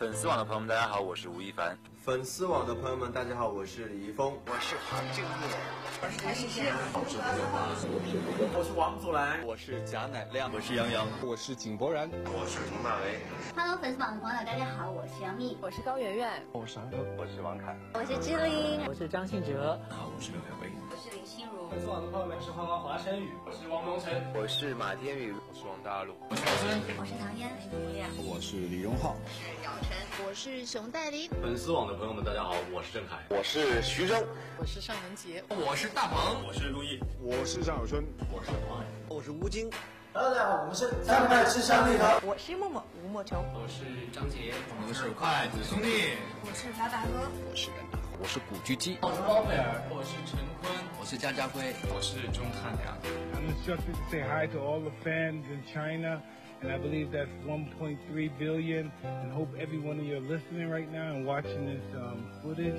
粉丝网的朋友们，大家好，我是吴亦凡。 粉丝网的朋友们，大家好，我是李易峰， 我是黄正业， 我是谭诗诗， 我是王祖蓝， 我是贾乃亮， 我是杨洋， 我是井柏然， 我是佟大为。 Hello， 粉丝网的朋友，大家好，我是杨幂， 我是高圆圆， 我是韩庚， 我是王凯， 我是志玲， 我是张信哲， 我是刘恺威， 我是林心如。 粉丝网的朋友们，我是花花华晨宇， 我是王蒙尘， 我是马天宇， 我是王大陆， 我是郝真， 我是唐嫣， 我是李荣浩， 我是姚晨， 我是熊黛林。 粉丝网的朋友们，大家好，我是郑恺， 我是徐峥， 我是尚雯婕， 我是大鹏， 我是陆毅， 我是张小春， 我是黄海， 我是吴京。 Hello， 大家好，我们是张麦吃香力和， 我是默默吴莫愁， 我是张杰， 我是筷子兄弟， 我是白百合， 我是任达，我是古巨基， 我是包贝尔， 我是陈坤， 我是江家辉， 我是钟汉良。 I'm just to say hi to all the fans in China, and I believe that's 1.3 billion, and hope every one of you are listening right now and watching this footage.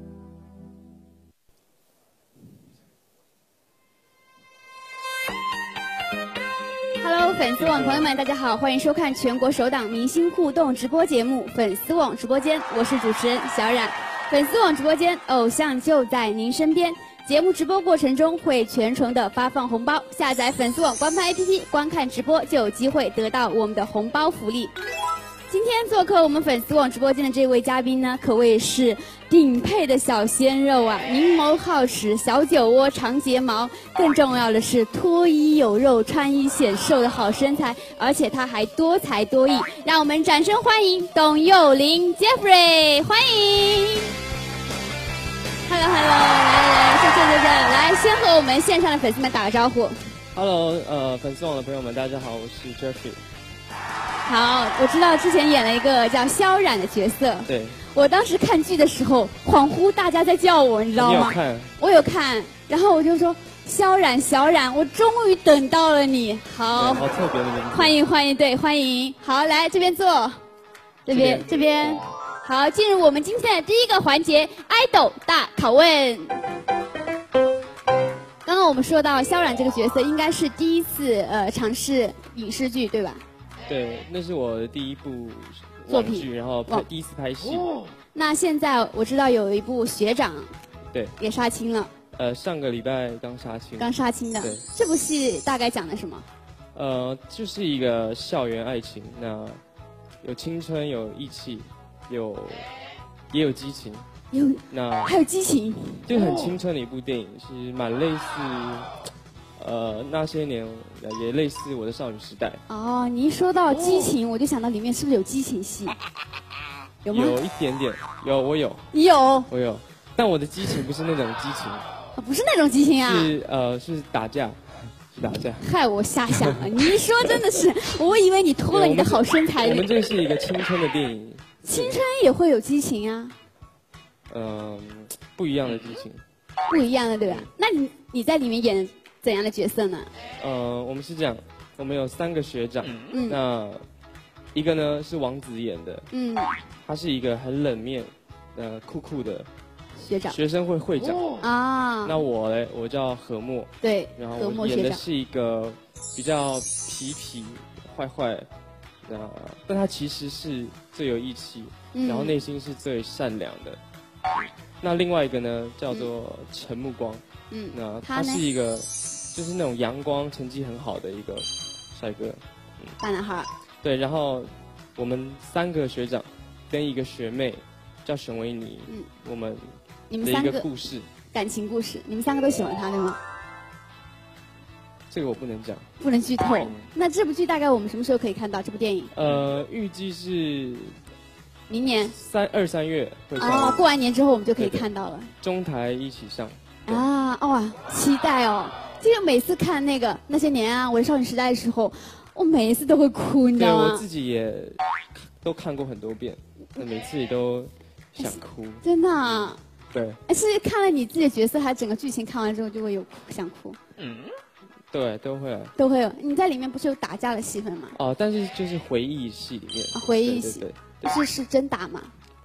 Hello， 粉丝网朋友们，大家好，欢迎收看全国首档明星互动直播节目《粉丝网直播间》，我是主持人小冉。粉丝网直播间，偶像就在您身边。节目直播过程中会全程的发放红包，下载粉丝网官方 APP 观看直播就有机会得到我们的红包福利。今天做客我们粉丝网直播间的这位嘉宾呢，可谓是顶配的小鲜肉啊，明眸皓齿，小酒窝，长睫毛，更重要的是脱衣有肉，穿衣显瘦的好身材，而且他还多才多艺。让我们掌声欢迎董佑霖 Jeffrey， 欢迎。Hello， 来，来，先和我们线上的粉丝们打个招呼。 Hello， 粉丝网的朋友们，大家好，我是 Jeffrey。 好，我知道之前演了一个叫萧冉的角色。 对。 我当时看剧的时候，恍惚大家在叫我，你知道吗？ 你有看？ 我有看，然后我就说萧冉，小冉，我终于等到了你。好， 好特别的名字。 欢迎，对，欢迎。好，来这边坐，这边。好，进入我们今天的第一个环节——爱豆大拷问。刚刚我们说到萧冉这个角色，应该是第一次尝试影视剧，对吧？ 对，那是我的第一部作品， 然后第一次拍戏。 那现在我知道有一部《学长》， 对， 也杀青了。 上个礼拜刚杀青的。 对，这部戏大概讲的什么？ 就是一个校园爱情，那有青春，有义气，也有激情。 还有激情， 就很青春的一部电影，是蛮类似。那些年也类似我的少女时代。 哦，你一说到激情，我就想到里面是不是有激情戏？有吗？ 有一点点，我有。 你有？ 我有，但我的激情不是那种激情。 不是那种激情啊？ 是打架，是打架。 害我瞎想了，你一说真的是，我以为你偷了你的好身材。 我们这是一个青春的电影。 青春也会有激情啊？ 不一样的激情。 不一样的，对吧？那你在里面演怎样的角色呢？ 我们是这样，我们有3个学长，那一个呢是王子演的，他是一个很冷面，酷的学长， 学生会长啊。 那我叫何墨， 对， 然后我演的是一个比较痞坏，但他其实是最有义气，然后内心是最善良的。那另外一个呢叫做陈木光，那他是一个就是那种阳光、成绩很好的一个帅哥， 大男孩。 对，然后我们3个学长跟一个学妹叫沈维妮，我们的一个故事， 感情故事，你们3个都喜欢他对吗？ 这个我不能讲， 不能剧透。那这部剧大概我们什么时候可以看到这部电影？ 预计是明年 2、3月会上。 哦，过完年之后我们就可以看到了。 中台一起上。 啊，哇，期待哦！这个每次看那些年啊，我的少女时代的时候，我每一次都会哭，你知道吗？ 对，我自己也都看过很多遍，那每次也都想哭。 真的啊？ 对。 是看了你自己的角色，还整个剧情看完之后就会有想哭？ 对，都会。 都会有。你在里面不是有打架的戏份吗？ 哦，但是就是回忆戏里面。 回忆戏。 对。 是真打吗？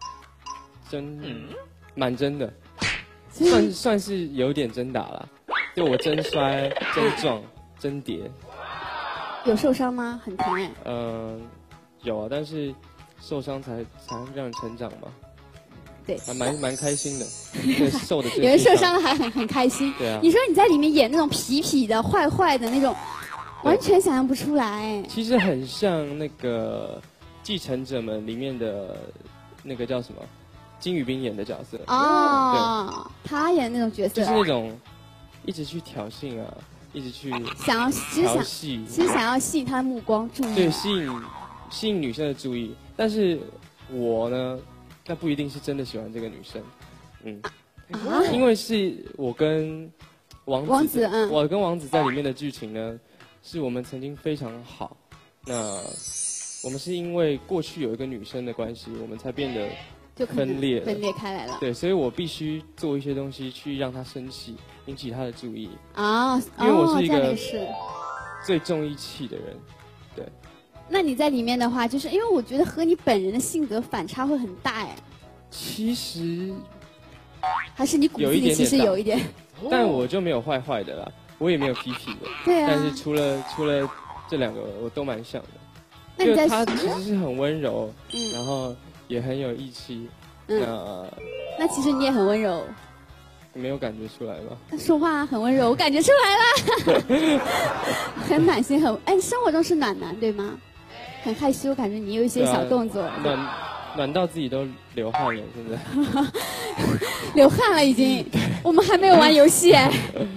蛮真的。算是有点真打了，就我真摔、真撞、真跌。 有受伤吗？很疼哎。 有啊，但是受伤才让人成长嘛。 对， 还蛮开心的。对，受的有人受伤了还很开心。 对啊。 你说你在里面演那种痞痞的、坏坏的那种，完全想象不出来。 其实很像那个《继承者们》里面的那个叫什么金宇彬演的角色。 哦，他演那种角色， 就是那种一直去挑衅啊，一直去调戏， 其实想要吸引他的目光注意。 对，吸引女生的注意，但是我呢？那不一定是真的喜欢这个女生，因为是我跟王子，我跟王子在里面的剧情呢，是我们曾经非常好，那我们是因为过去有一个女生的关系，我们才变得就分裂开来了。 对，所以我必须做一些东西去让她生气，引起她的注意。 因为我是一个最重义气的人，对。 那你在里面的话，就是因为我觉得和你本人的性格反差会很大哎。 其实还是你骨子里其实有一点， 但我就没有坏坏的啦，我也没有痞痞的。 对啊。 但是除了这两个，我都蛮像的。 那你在他其实是很温柔，然后也很有义气。 那其实你也很温柔。 你没有感觉出来吗？ 说话很温柔，我感觉出来了。很暖心，生活中是暖男对吗？很害羞，感觉你有一些小动作。 暖到自己都流汗了，现在。 流汗了已经，我们还没有玩游戏哎。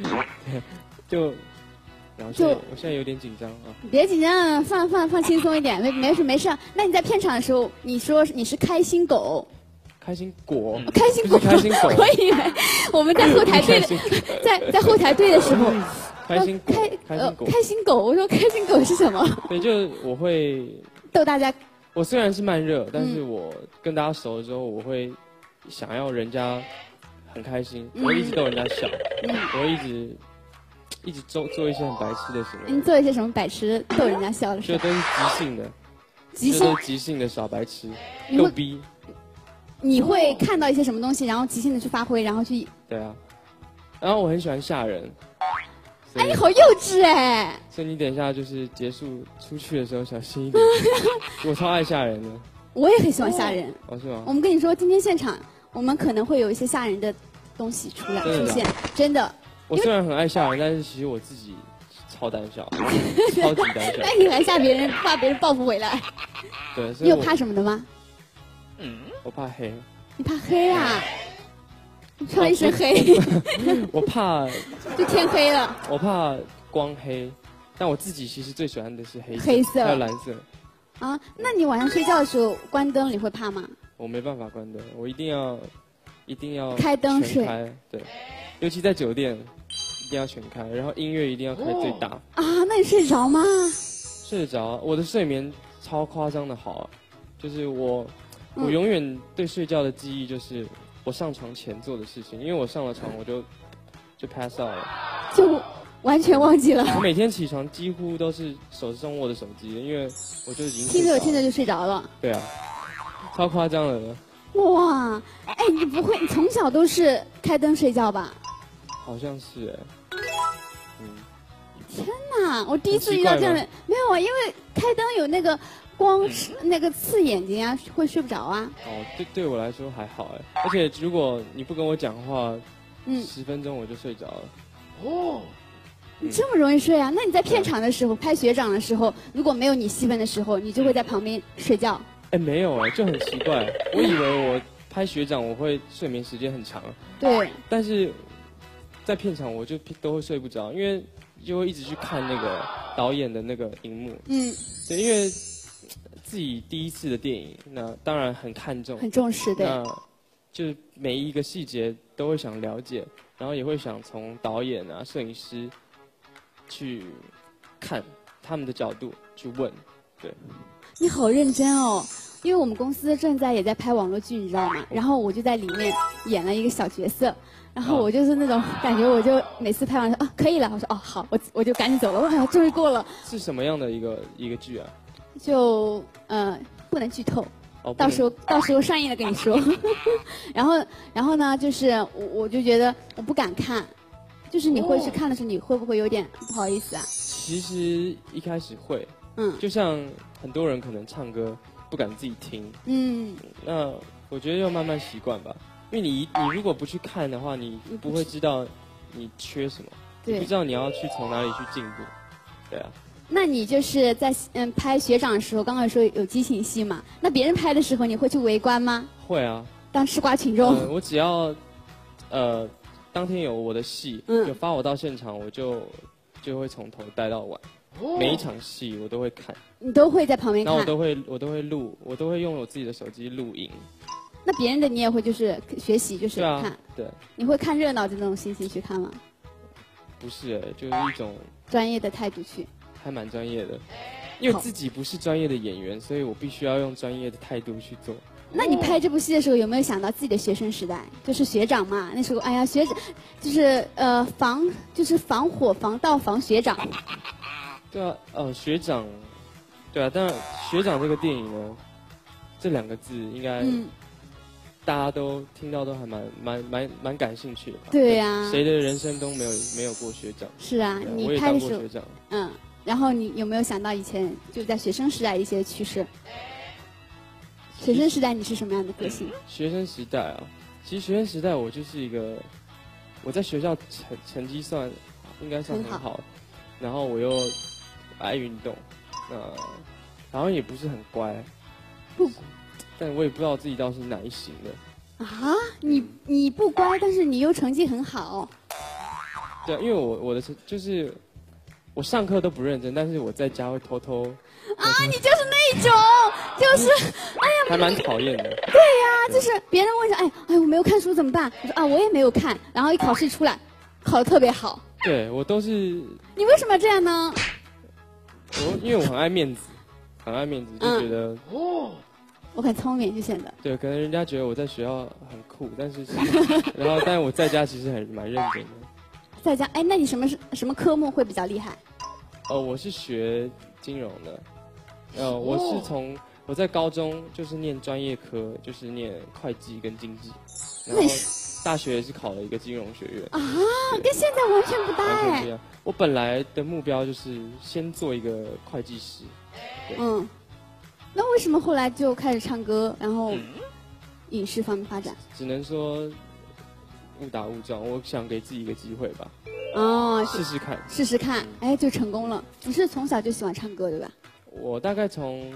我现在有点紧张啊。 别紧张，放轻松一点，没事。那你在片场的时候，你说你是开心狗。 开心果， 开心果，我以为我们在后台队在后台队的时候， 开心狗，我说开心狗是什么？ 对，就我会逗大家。 我虽然是慢热，但是我跟大家熟了之后，我会想要人家很开心，我会一直逗人家笑，我会一直做一些很白痴的行为。 你做一些什么白痴逗人家笑的事？ 这都是即兴的耍白痴，逗逼。 你会看到一些什么东西，然后即兴的去发挥，然后去。 对啊，然后我很喜欢吓人。 哎，你好幼稚哎！ 所以你等一下就是结束出去的时候小心一点。我超爱吓人的。 我也很喜欢吓人。 哦，是吗？ 我们跟你说，今天现场我们可能会有一些吓人的东西出现，真的。 我虽然很爱吓人，但是其实我自己超胆小，超级胆小。 那你还吓别人，怕别人报复回来？ 对， 你有怕什么的吗？ 我怕黑。 你怕黑啊？你穿了一身黑。 我怕。 就天黑了。 我怕光黑，但我自己其实最喜欢的是黑色， 还有蓝色。 啊，那你晚上睡觉的时候关灯，你会怕吗？ 我没办法关灯，我一定要开灯睡。 对，尤其在酒店，一定要全开，然后音乐一定要开最大。 啊，那你睡着吗？ 睡得着，我的睡眠超夸张的好，就是我永远对睡觉的记忆就是我上床前做的事情，因为我上了床我就 pass out 了， 就完全忘记了。 我每天起床几乎都是手上握着手机，因为我就已经听着就睡着了。 对啊，超夸张了。 哇，哎，你不会，你从小都是开灯睡觉吧？ 好像是哎。 天哪，我第一次遇到这样的，没有啊，因为开灯有那个光那个刺眼睛啊，会睡不着啊。 哦，对我来说还好哎，而且如果你不跟我讲话，10分钟我就睡着了。 哦，你这么容易睡啊？那你在片场的时候拍学长的时候，如果没有你戏份的时候，你就会在旁边睡觉？ 哎，没有哎，就很奇怪。我以为我拍学长我会睡眠时间很长， 对， 但是在片场我就都会睡不着，因为就会一直去看那个导演的那个荧幕。对，因为自己第一次的电影，那当然很看重， 很重视，对。 那就是每一个细节都会想了解，然后也会想从导演啊、摄影师去看他们的角度去问，对。 你好认真哦，因为我们公司正在也在拍网络剧，你知道吗？然后我就在里面演了一个小角色。然后我就是那种感觉，我就每次拍完说啊可以了，我说哦好，我就赶紧走了，哇，终于过了。 是什么样的一个剧啊？ 就不能剧透，到时候上映了跟你说。然后呢，就是我就觉得我不敢看，就是你会去看的时候，你会不会有点不好意思啊？ 其实一开始会，就像很多人可能唱歌不敢自己听。那我觉得要慢慢习惯吧，因为你如果不去看的话，你不会知道你缺什么，你不知道你要去从哪里去进步。对啊。 那你就是在拍学长的时候，刚刚说有激情戏嘛？那别人拍的时候，你会去围观吗？ 会啊， 当吃瓜群众。 我只要当天有我的戏，有发我到现场，我就会从头待到尾，每一场戏我都会看。 你都会在旁边看？ 那我都会录，我都会用我自己的手机录影。 那别人的你也会就是学习，就是看？ 对。 你会看热闹这种心情去看吗？ 不是，就是一种专业的态度去。 还蛮专业的，因为自己不是专业的演员，所以我必须要用专业的态度去做。 那你拍这部戏的时候有没有想到自己的学生时代？就是学长嘛，那时候哎呀学长就是防火防盗防学长。 对啊，学长，对啊，当然学长这个电影呢，这2个字应该大家都听到都还蛮感兴趣的吧？ 对呀， 谁的人生都没有过学长？ 是啊，你拍的时候，然后你有没有想到以前就在学生时代一些趣事？学生时代你是什么样的个性？ 学生时代啊，其实学生时代我就是一个，我在学校成绩应该算很好，然后我又爱运动，好像也不是很乖，但我也不知道自己到底是哪一型的。 啊，你不乖，但是你又成绩很好。 对，因为我的就是我上课都不认真，但是我在家会偷偷。 你就是那种，就是哎呀， 还蛮讨厌的。对呀，就是别人问说，哎，我没有看书怎么办？我说我也没有看，然后一考试出来，考得特别好。 对我都是。 你为什么这样呢？ 因为我很爱面子，就觉得我很聪明就显得。 对，可能人家觉得我在学校很酷，但是但是我在家其实蛮认真的。 在家，那你什么科目会比较厉害？ 我是学金融的，我是我在高中就是念专业科，就是念会计跟经济，然后大学也是考了一个金融学院。 跟现在完全不搭完全不一样。我本来的目标就是先做一个会计师。 那为什么后来就开始唱歌，然后影视方面发展？ 只能说误打误撞，我想给自己一个机会吧。试试看，就成功了。你是从小就喜欢唱歌对吧？ 我大概从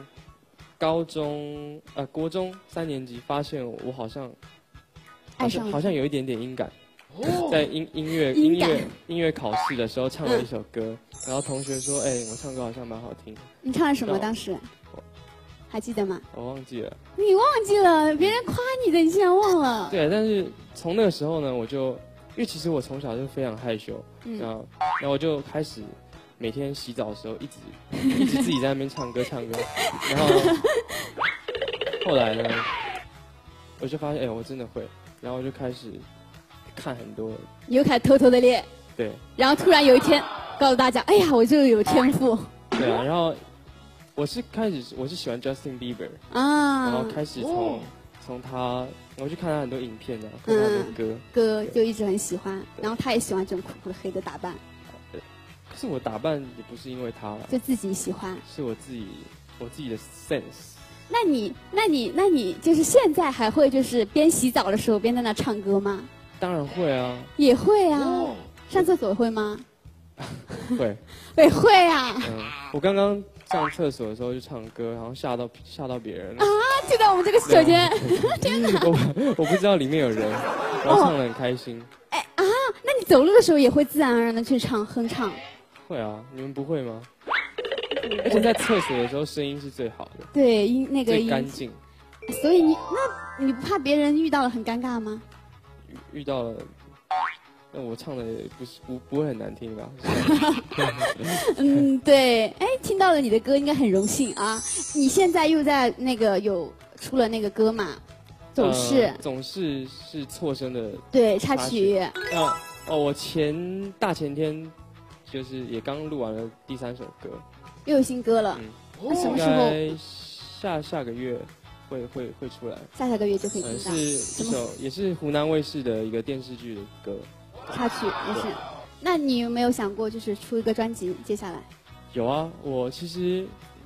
国中3年级发现我好像有一点点音感，在音乐考试的时候唱了一首歌，然后同学说，我唱歌好像蛮好听的。 你唱了什么当时？还记得吗？ 我忘记了。 你忘记了？别人夸你的，你竟然忘了？ 对，但是从那个时候呢，因为其实我从小就非常害羞，然后我就开始每天洗澡的时候一直自己在那边唱歌，然后后来呢，我就发现我真的会，然后我就开始看很多。 你又开始偷偷的练。 对。然后突然有一天告诉大家，我就有天赋。 对啊，然后我是喜欢 Justin Bieber 然后开始从他，我去看他很多影片看他的歌就一直很喜欢，然后他也喜欢这种酷酷的黑的打扮。 可是我打扮也不是因为他了， 就自己喜欢， 是我自己的 sense。 那你就是现在还会就是边洗澡的时候边在那唱歌吗？ 当然会啊。也会啊。上厕所会吗？ 会。 也会啊。 我刚刚上厕所的时候就唱歌，然后吓到别人了。 就在我们这个洗手间。天哪！ 我不知道里面有人，然后唱得很开心。 那你走路的时候也会自然而然的去哼唱？ 会啊，你们不会吗？而且在厕所的时候声音是最好的。 对， 最干净。 所以你不怕别人遇到了很尴尬吗？ 遇到了。那我唱的不会很难听吧？ 对，听到了你的歌应该很荣幸啊！你现在又在有出了那个歌嘛？总是是错声的。 对，插曲。 我大前天就是也刚录完了第3首歌， 又有新歌了。那什么时候？ 下个月会出来。 下个月就可以听到。 是一首也是湖南卫视的一个电视剧的歌。 插曲也是。那你有没有想过就是出一个专辑？接下来？ 有啊，我其实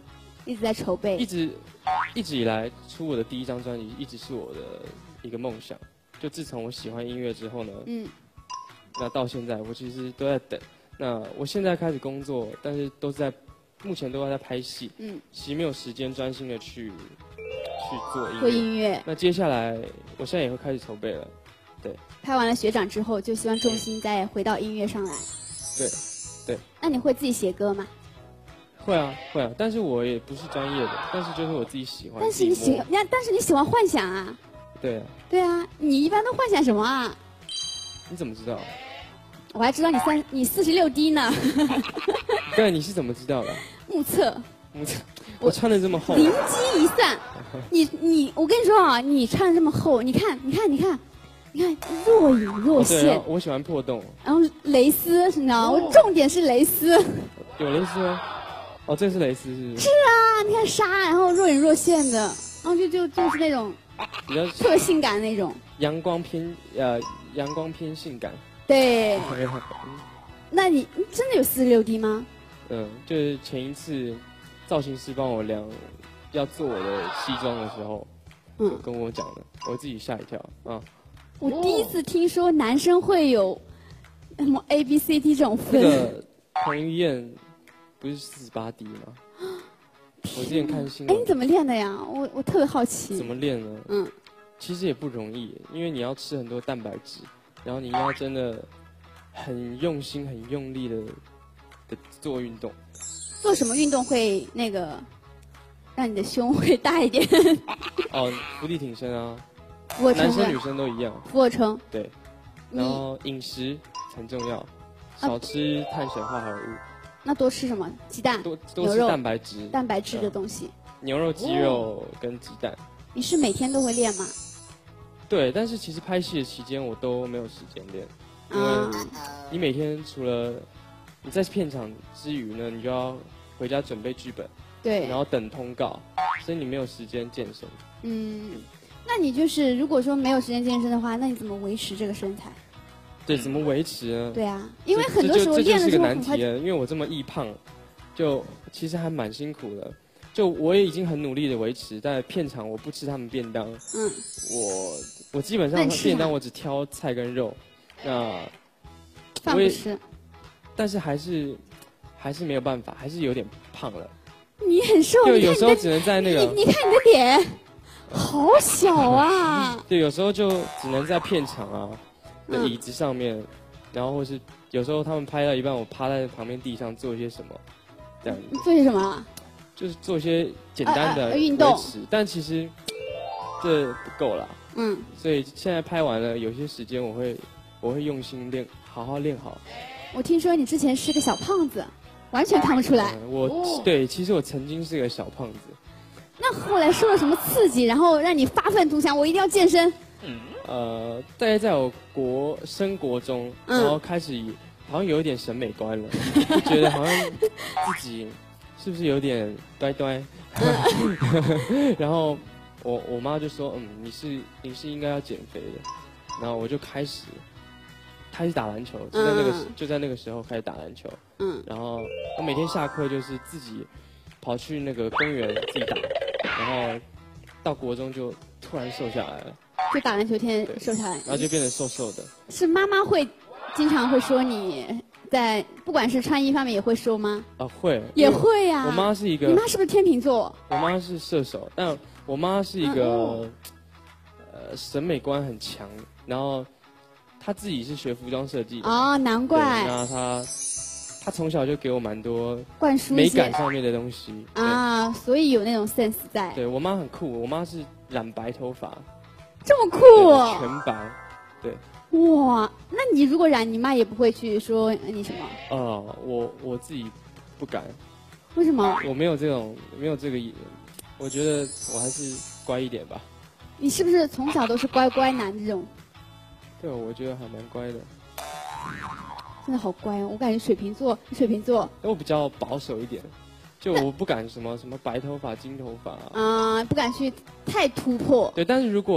一直在筹备， 一直以来出我的第一张专辑，一直是我的一个梦想。就自从我喜欢音乐之后呢，那到现在我其实都在等。那我现在开始工作，但是目前都在拍戏，其实没有时间专心的去做音乐。那接下来我现在也会开始筹备了，对。 拍完了学长之后，就希望重心再回到音乐上来。 对。 那你会自己写歌吗？ 会啊，但是我也不是专业的，但是就是我自己喜欢。 但是你喜欢幻想啊？ 对啊，你一般都幻想什么啊？ 你怎么知道？ 我还知道你46D 呢。 对，你是怎么知道的？ 目测。 我穿的这么厚。 灵机一算，我跟你说啊，你穿的这么厚，你看，若隐若现。 对，我喜欢破洞。 然后蕾丝，你知道吗？我重点是蕾丝。 有蕾丝吗？哦，这是蕾丝是不是？ 是啊，你看纱，然后若隐若现的，然后就是那种比较特别性感那种。 阳光偏性感。 对。那你真的有46D 吗？ 就是前一次造型师帮我量要做我的西装的时候，跟我讲的，我自己吓一跳啊。 我第一次听说男生会有什么 ABCD 这种分。 那个彭于晏不是48D 吗？我之前看新闻。 你怎么练的呀？我特别好奇。 怎么练呢？其实也不容易，因为你要吃很多蛋白质，然后你要真的很用心、很用力的做运动。 做什么运动会那个让你的胸会大一点？ 伏地挺身啊。 俯卧撑。 男生女生都一样。 俯卧撑。 对。然后饮食很重要，少吃碳水化合物。 那多吃什么？鸡蛋。 多吃蛋白质。 蛋白质的东西。 牛肉、鸡肉跟鸡蛋。 你是每天都会练吗？ 对，但是其实拍戏的期间我都没有时间练，因为你每天除了你在片场之余呢，你就要回家准备剧本， 对， 然后等通告，所以你没有时间健身。 那你就是如果说没有时间健身的话，那你怎么维持这个身材？ 对，怎么维持呢？ 对啊，因为很多时候练的时候很快。 因为我这么易胖，就其实还蛮辛苦的。就我也已经很努力的维持，在片场我不吃他们便当，我基本上便当我只挑菜跟肉，那饭不吃， 但是还是没有办法，还是有点胖了。 你很瘦， 就有时候只能在那个， 你看你的脸，好小啊！ 对，有时候就只能在片场啊的椅子上面，然后或是有时候他们拍到一半，我趴在旁边地上做一些什么，这样子。 做些什么？ 就是做一些简单的运动， 但其实这不够啦。所以现在拍完了，有些时间我会用心练，好好练好。 我听说你之前是个小胖子，完全看不出来。 对，其实我曾经是个小胖子。 那后来受了什么刺激，然后让你发愤图强，我一定要健身？ 大概在我升国中，然后开始好像有一点审美观了，就觉得好像自己是不是有点呆呆？然后我妈就说，你是应该要减肥的。然后我就开始打篮球，就在那个时候开始打篮球。然后我每天下课就是自己跑去那个公园自己打，然后到国中就突然瘦下来了。 就打篮球天瘦下来， 然后就变得瘦瘦的。 是妈妈经常会说你在不管是穿衣方面也会说吗？ 会， 也会呀。 我妈是一个， 你妈是不是天秤座？ 我妈是射手，但我妈是一个审美观很强，然后她自己是学服装设计的。 难怪。 那她从小就给我蛮多灌输美感上面的东西所以有那种 sense 在。 对，我妈很酷，我妈是染白头发。 这么酷全白，对。 哇，那你如果染，你妈也不会去说你什么？ 我自己不敢。 为什么？ 我没有这个，我觉得我还是乖一点吧。 你是不是从小都是乖乖男这种？ 对，我觉得还蛮乖的。 真的好乖哦，我感觉水瓶座。 我比较保守一点，就我不敢什么白头发、金头发不敢去太突破。 对，但是如果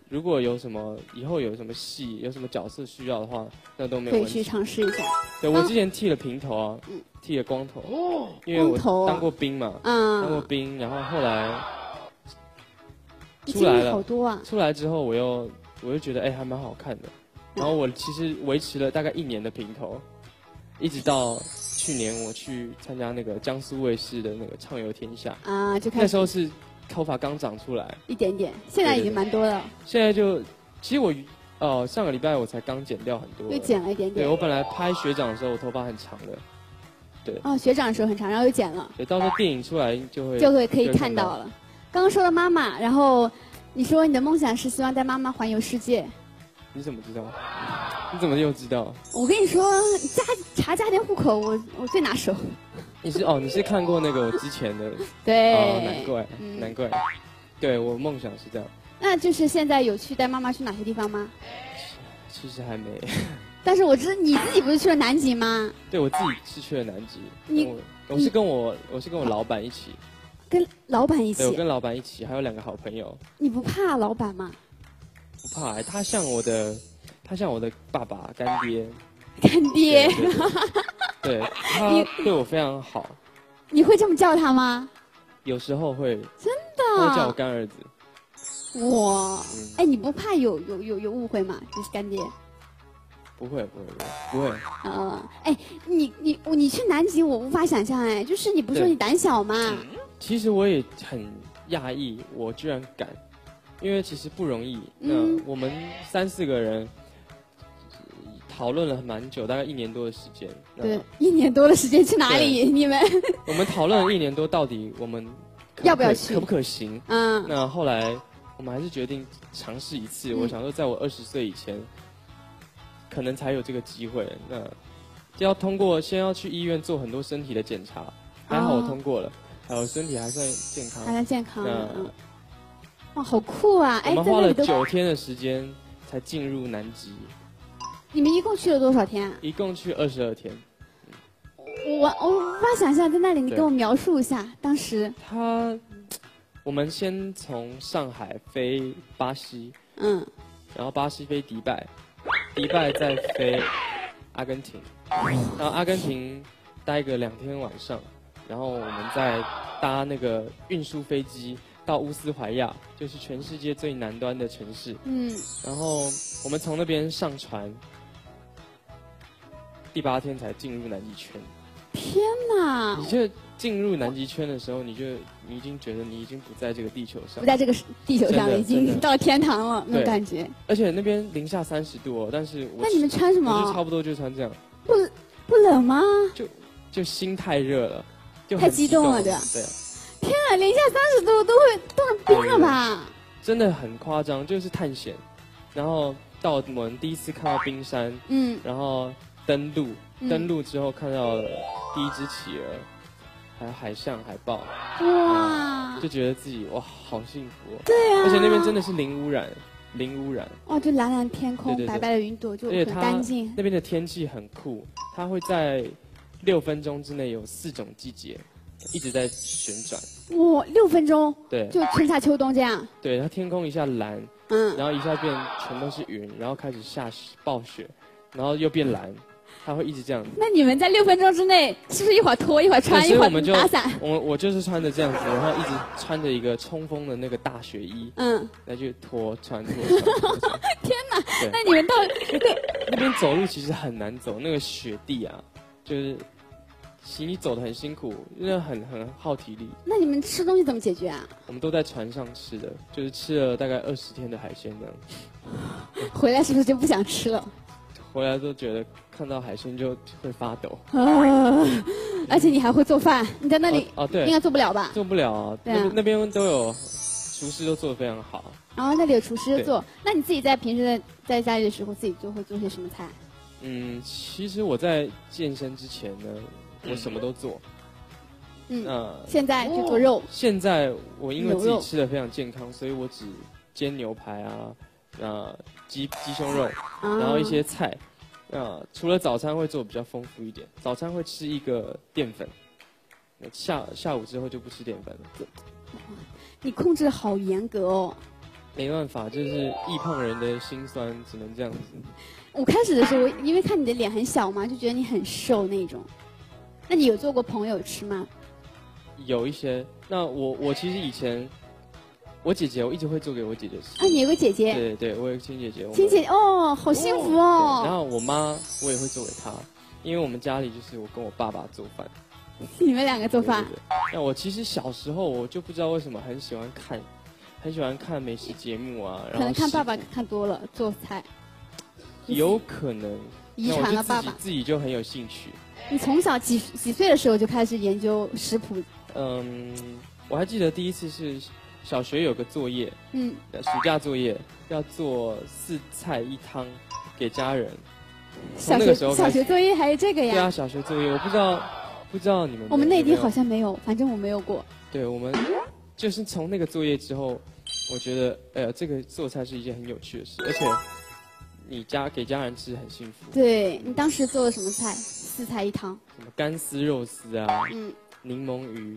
如果有什么以后有什么戏有什么角色需要的话，那都没有问题。 可以去尝试一下。 对，我之前剃了平头啊，剃了光头，因为我当过兵嘛，当过兵，然后后来出来了， 好多啊。 出来之后我又觉得还蛮好看的，然后我其实维持了大概1年的平头，一直到去年我去参加那个江苏卫视的那个《畅游天下》啊，就开始那时候是头发刚长出来一点点，现在已经蛮多了。现在就其实我上个礼拜我才刚剪掉很多，又剪了一点点。对，我本来拍学长的时候我头发很长的，对。哦，学长的时候很长，然后又剪了。对，到时候电影出来就会可以看到了。刚刚说到妈妈，然后你说你的梦想是希望带妈妈环游世界。你怎么知道？你怎么又知道？我跟你说，查家庭户口，我最拿手。你是看过那个我之前的？对。难怪。对，我梦想是这样。那就是现在有去带妈妈去哪些地方吗？其实还没。但是我知道你自己不是去了南极吗？对，我自己是去了南极。我是跟我老板一起。跟老板一起？对，我跟老板一起，还有2个好朋友。你不怕老板吗？不怕，他像我的爸爸干爹。干爹。对，他对我非常好。你会这么叫他吗？有时候会。真的？会叫我干儿子。哇，你不怕有误会吗？就是干爹。不会。你去南极，我无法想象，就是你不是说你胆小吗？其实我也很讶异，我居然敢，因为其实不容易。我们3、4个人讨论了蛮久，大概1年多的时间。对，1年多的时间去哪里？你们？我们讨论了1年多，到底我们要不要去，可不可行？那后来我们还是决定尝试一次。我想说，在我20岁以前，可能才有这个机会。那先要去医院做很多身体的检查，还好我通过了。我身体还算健康，还算健康。哇，好酷啊！我们花了9天的时间才进入南极。你们一共去了多少天？一共去22天。我无法想象在那里，你跟我描述一下当时。我们先从上海飞巴西，然后巴西飞迪拜，迪拜再飞阿根廷，然后阿根廷待个2天晚上。然后我们再搭那个运输飞机到乌斯怀亚，就是全世界最南端的城市。然后我们从那边上船，第8天才进入南极圈。天哪！你就进入南极圈的时候，你已经觉得你已经不在这个地球上，不在这个地球上了，已经到天堂了那种感觉。而且那边零下30度但是那你们穿什么？我就差不多就穿这样。不冷吗？就心太热了。太激动了，对。天啊，零下30度都会冻成冰了吧？真的很夸张，就是探险，然后到我们第一次看到冰山，然后登陆之后看到了第一只企鹅，还有海象、海豹，哇，就觉得自己哇好幸福。对啊，而且那边真的是零污染。哇，就蓝蓝天空，白白的云朵，就很干净。那边的天气很酷，它会在6分钟之内有4种季节，一直在旋转。哇，6分钟？对，就春夏秋冬这样。对，它天空一下蓝，然后一下变全都是云，然后开始暴雪，然后又变蓝，它会一直这样。那你们在6分钟之内是不是一会儿脱一会儿穿一会儿打伞？我就是穿着这样子，然后一直穿着一个冲锋的那个大雪衣，来去脱穿。天哪！那你们到那边走路其实很难走，那个雪地啊。就是你走得很辛苦，因为很耗体力。那你们吃东西怎么解决啊？我们都在船上吃的，就是吃了大概20天的海鲜这样。回来是不是就不想吃了？回来都觉得看到海鲜就会发抖。而且你还会做饭，你在那里对，应该做不了吧？做不了啊，那边都有厨师都做得非常好。然后那里有厨师做，那你自己平时在家里的时候，自己就会做些什么菜？其实我在健身之前呢，我什么都做。现在就做肉。现在我因为自己吃的非常健康，所以我只煎牛排鸡胸肉，然后一些菜。除了早餐会做比较丰富一点，早餐会吃一个淀粉，下午之后就不吃淀粉了。你控制好严格哦。 没办法，就是易胖人的辛酸，只能这样子。 我开始的时候，因为看你的脸很小嘛，就觉得你很瘦那种。那你有做过朋友吃吗？ 有一些。那我其实以前，我姐姐我一直会做给我姐姐吃。 啊，你有个姐姐？ 对对，我有个亲姐姐。 亲姐哦，好幸福哦。 然后我妈我也会做给她，因为我们家里就是我跟我爸爸做饭。 你们2个做饭？ 对对对。那我其实小时候我就不知道为什么很喜欢看美食节目啊。 可能看爸爸看多了做菜。 有可能遗传了爸爸， 自己就很有兴趣。 你从小几岁的时候就开始研究食谱？ 我还记得第一次是小学有个作业，暑假作业要做4菜1汤给家人。 小学作业还有这个呀？ 对啊，小学作业我不知道你们。 我们内地好像没有，反正我没有过。 对，我们就是从那个作业之后，我觉得这个做菜是一件很有趣的事，而且。你给家人吃很幸福。对， 你当时做了什么菜？4菜1汤。 什么干丝肉丝啊，柠檬鱼，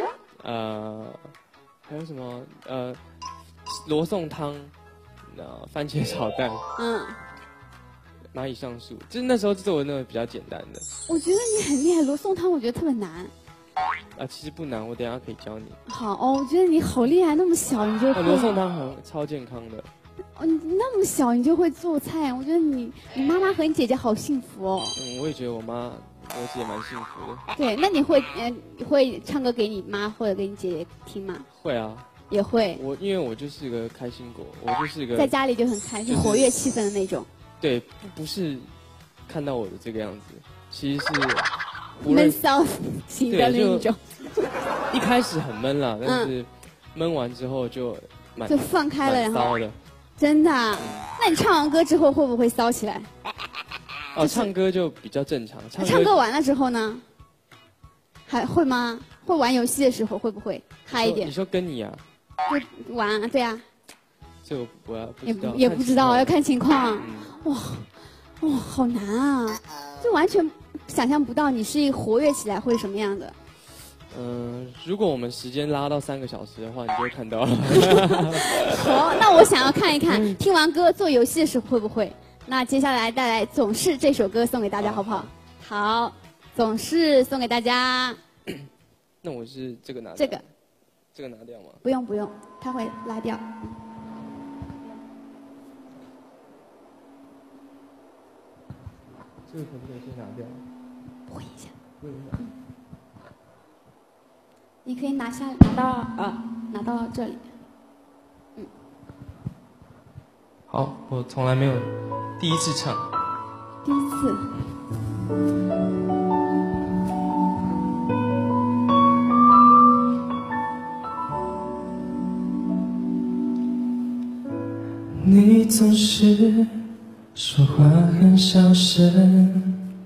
还有什么罗宋汤，番茄炒蛋，蚂蚁上树，就是那时候做的那个比较简单的。 我觉得你很厉害，罗宋汤我觉得特别难。 其实不难，我等一下可以教你。 好哦，我觉得你好厉害，那么小你就会。 罗宋汤超健康的。 你那么小你就会做菜，我觉得你妈妈和你姐姐好幸福哦。 我也觉得我姐蛮幸福的。 对，那你会唱歌给你妈或者给你姐姐听吗？ 会啊， 也会。 因为我就是个开心果，我就是个在家里就很开心、活跃气氛的那种。对， 不是看到我的这个样子，其实是闷骚型的那一种。 一开始很闷啦，但是闷完之后就放开了，然后骚的。 真的？那你唱完歌之后会不会骚起来？ 唱歌就比较正常。 唱歌完了之后呢？还会吗？会玩游戏的时候会不会嗨一点？ 你说跟你啊？ 就玩啊，对啊。 这我也不知道，要看情况。哇，好难啊！就完全想象不到你是一个活跃起来会什么样的。 如果我们时间拉到3个小时的话，你就会看到了。 好，那我想要看一看，听完歌做游戏的时候会不会？那接下来带来《总是》这首歌送给大家，好不好？好，《总是》送给大家。 那我是这个拿掉。 这个拿掉吗？ 不用，它会拉掉。 这个可不可以先拿掉？ 播一下。 播一下。 你可以拿到这里。 好，我从来没有第一次唱。 第一次。 你总是说话很小声，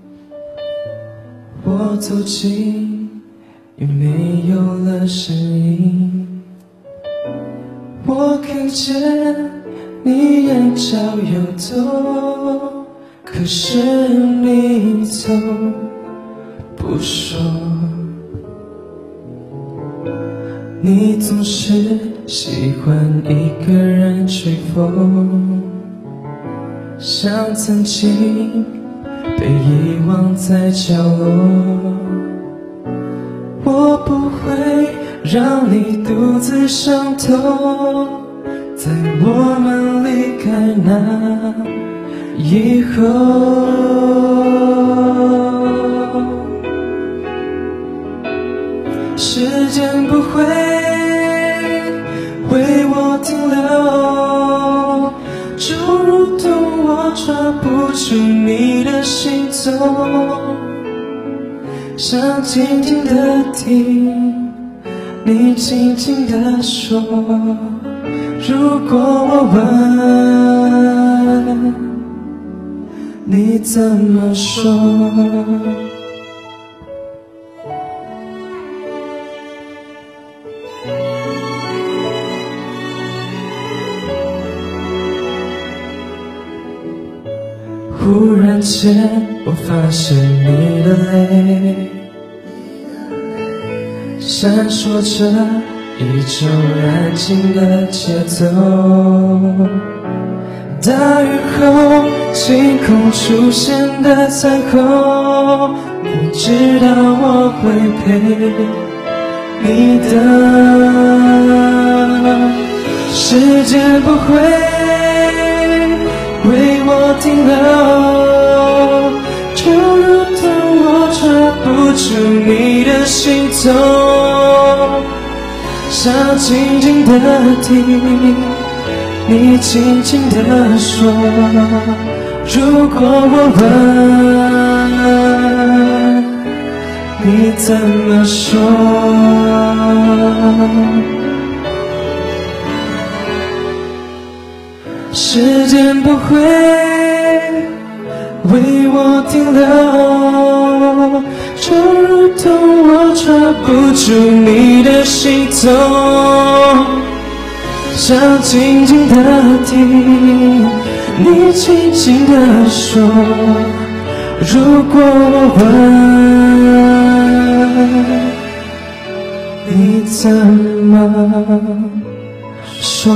我走近。也没有了声音，我看见你眼角有动，可是你总不说。你总是喜欢一个人吹风，像曾经被遗忘在角落。我不会让你独自伤痛，在我们离开那以后，时间不会为我停留，就如同我抓不住你的行踪。想静静地听，你静静地说。如果我问，你怎么说？忽然间，我发现你的泪闪烁着一种安静的节奏。大雨后，晴空出现的彩虹，你知道我会陪你的。时间不会为我停留，就如同我抓不住你的行踪。想静静的听你轻轻地说，如果我问你怎么说？时间不会为我停留，就如同我抓不住你的行踪。想静静地听你轻轻地说，如果我问你怎么说？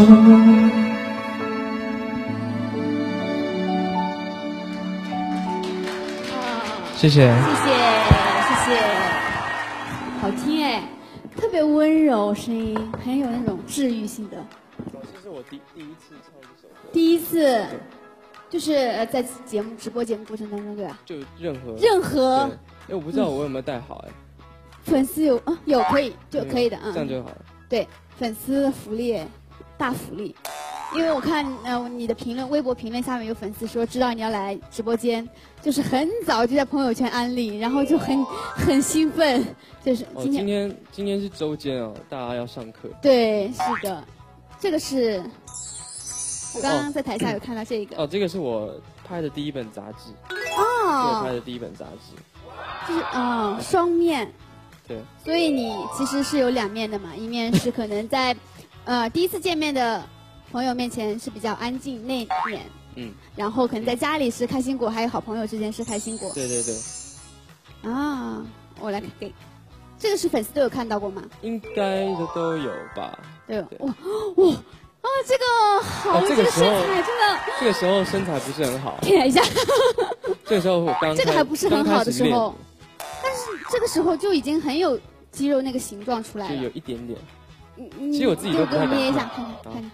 谢谢， 谢谢，好听哎，特别温柔，声音很有那种治愈性的。 这是我第一次唱这首歌。 第一次，就是在直播节目过程当中，对吧？ 就任何。哎，我不知道我有没有带好哎。 粉丝有可以就可以的啊。 这样就好了。 对，粉丝福利大福利。因为我看你的评论，微博评论下面有粉丝说知道你要来直播间，就是很早就在朋友圈安利，然后就很兴奋，就是今天是周间哦，大家要上课。 对，是的，这个是我刚刚在台下有看到这个。 哦，这个是我拍的第一本杂志。 哦， 我拍的第一本杂志。 就是双面。 对。 所以你其实是有两面的嘛，一面是可能在第一次见面的朋友面前是比较安静内敛，然后可能在家里是开心果，还有好朋友之间是开心果。 对对对。 啊，我来给，这个是粉丝都有看到过吗？ 应该的都有吧。 对，哇，这个好，这个身材真的。 这个时候身材不是很好。 舔一下。 这个时候我这个还不是很好的时候，但是这个时候就已经很有肌肉那个形状出来了。 就有一点点。 其实我自己都不太敢看。 给我捏一下，看看。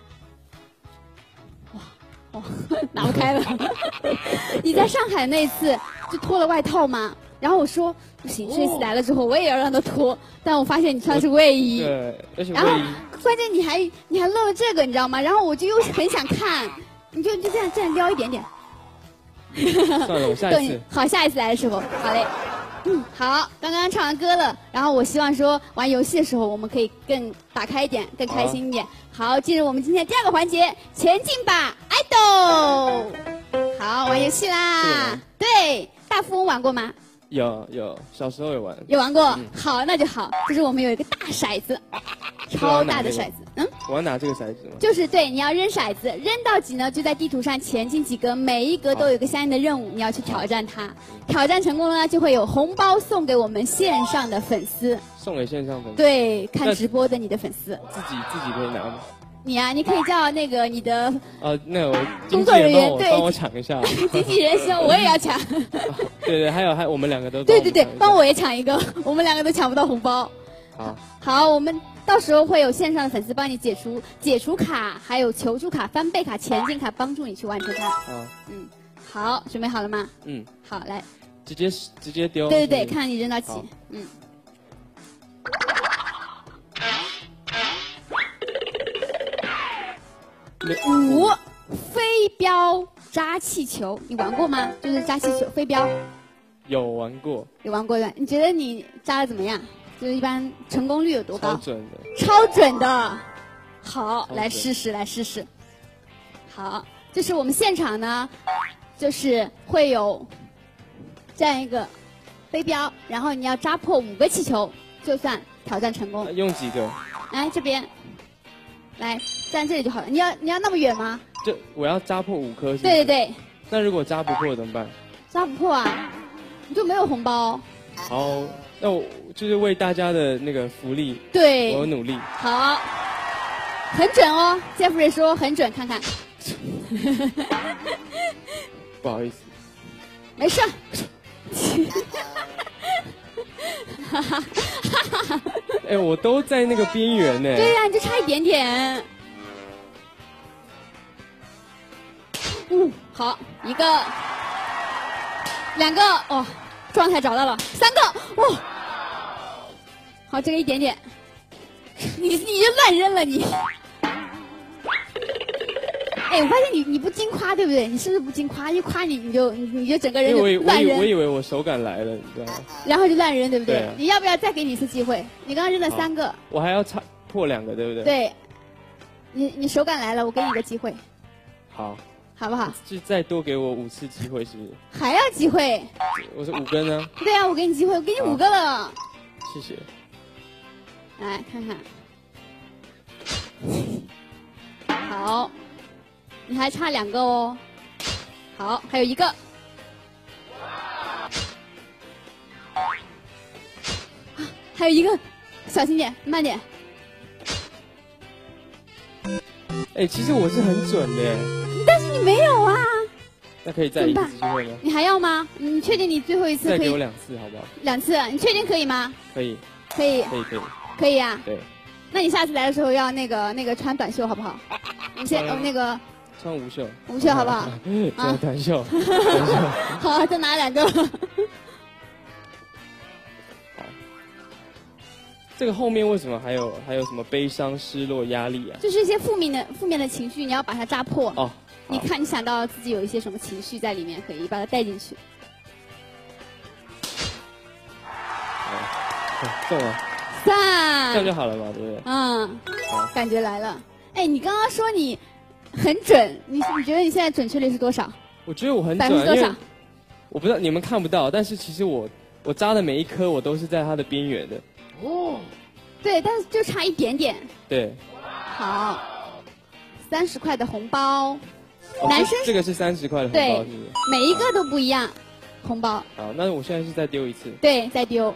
哇，拿不开了。你在上海那次就脱了外套吗？然后我说不行，这次来了之后我也要让他脱，但我发现你穿的是卫衣。 对，而且然后关键你还露了这个，你知道吗？然后我就又很想看，你就这样撩一点点。 算了，我下一次。 好，下一次来的时候，好嘞。好，刚刚唱完歌了，然后我希望说玩游戏的时候我们可以更打开一点，更开心一点。好，进入我们今天第二个环节，前进吧，idol。好，玩游戏啦。对，大富翁玩过吗？ 有，小时候有玩。 有玩过，好，那就好。就是我们有一个大骰子，超大的骰子。 我要拿这个骰子吗？ 就是对，你要扔骰子，扔到几呢？就在地图上前进几格，每一格都有一个相应的任务，你要去挑战它。挑战成功了呢，就会有红包送给我们线上的粉丝。 送给线上粉丝？ 对，看直播的你的粉丝。 自己可以拿吗？ 你啊，你可以叫那个你的那我工作人员帮我抢一下。 经纪人说我也要抢。 对，还有我们两个都。 对，帮我也抢一个，我们两个都抢不到红包。好，我们到时候会有线上的粉丝帮你解除卡，还有求助卡、翻倍卡、前进卡，帮助你去完成它。好，准备好了吗？好，来。 直接丢。 对，看你扔到几。5飞镖扎气球，你玩过吗？就是扎气球飞镖。 有玩过。 有玩过的，你觉得你扎的怎么样？就是一般成功率有多高？ 超准的。好，来试试。好，就是我们现场呢，就是会有这样一个飞镖，然后你要扎破5个气球，就算挑战成功。 用几个？ 来这边，来站这里就好了。你要那么远吗？ 我要扎破5颗。 对。 那如果扎不破怎么办？ 扎不破啊，你就没有红包。 好，那就是为大家的那个福利， 对， 我有努力。 好，很准哦。Jeffrey 说很准，看看。 不好意思， 没事。 哎，我都在那个边缘呢。 对呀，你就差一点点。好，一个，两个，哦，状态找到了，三个，哦，好，这个一点点，你就乱扔了你。哎，我发现你不经夸对不对？你是不是不经夸？一夸你就整个人就乱扔。 我以为我手感来了，你知道吗？ 然后就乱扔，对不对？ 对啊。 你要不要再给你一次机会？你刚刚扔了3个。 我还要破2个，对不对？ 对。你手感来了，我给你一个机会。 好。 好不好？ 就再多给我5次机会，是不是？还要机会？ 我是5个呢。 对啊，我给你机会，我给你5个了。 谢谢。 来看看。好，你还差2个哦。好，还有1个。还有1个，小心点，慢点。 哎，其实我是很准的。 但是你没有啊。 那可以再一次机会吗？ 你还要吗？你确定你最后一次可以？ 再给我2次好不好 ？2次，你确定可以吗？ 可以。 可以。可以啊。 对。 那你下次来的时候要那个穿短袖好不好？你先那个。 穿无袖。 无袖好不好？ 穿短袖。 好，再拿2个。 好。这个后面为什么还有什么悲伤、失落、压力啊？ 就是一些负面的情绪，你要把它扎破。 哦。 你看，你想到自己有一些什么情绪在里面，可以把它带进去。 中了。 3。 这样就好了嘛，对不对？ 嗯。感觉来了。哎，你刚刚说你很准，你觉得你现在准确率是多少？ 我觉得我很准， 多少？ 我不知道你们看不到，但是其实我扎的每一颗我都是在它的边缘的。 哦。对，但是就差一点点。 对。 好。30块的红包。男生这个是30块的红包，是不是？ 每一个都不一样，红包。 好，那我现在是再丢一次。 对，再丢。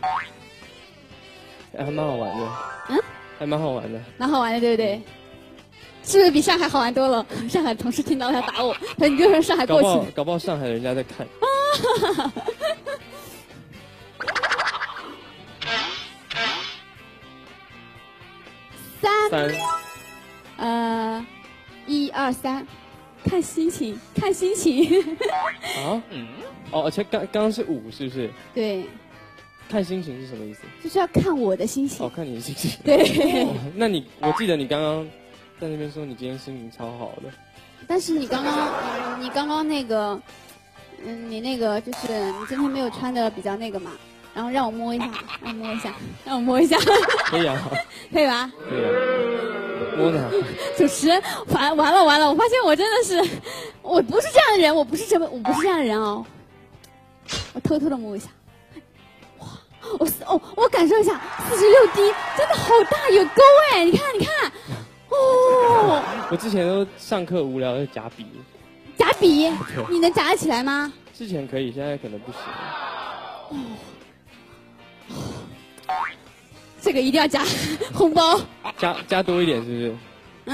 还蛮好玩的。 嗯。 还蛮好玩的。 蛮好玩的，对不对？是不是比上海好玩多了？上海同事听到他打我，他你就说上海过去。 搞不好上海人家在看。3。1、2、3， 看心情，看心情。 啊？哦，而且刚刚是5，是不是？ 对。 看心情是什么意思？ 就是要看我的心情。 哦，看你的心情。 对。 那我记得你刚刚在那边说你今天心情超好的。 但是你刚刚那个，你那个就是你今天没有穿的比较那个嘛，然后让我摸一下，让我摸一下。 可以啊。 可以吧？ 可以啊。摸呢？ 主持人，完了！我发现我真的是，我不是这样的人，我不是这样的人哦。我偷偷的摸一下，哇，我感受一下，46滴，真的好大，有沟哎！你看，哦。 我之前都上课无聊就夹笔。 夹笔？你能夹得起来吗？ 之前可以，现在可能不行。 这个一定要加红包， 加多一点是不是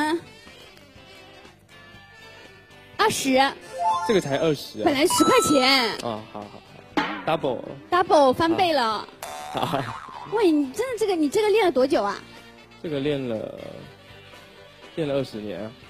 ？20， 这个才20， 本来10块钱。 哦，好 ，double 翻倍了。 好。 喂，你真的你这个练了多久啊？ 这个练了20年啊。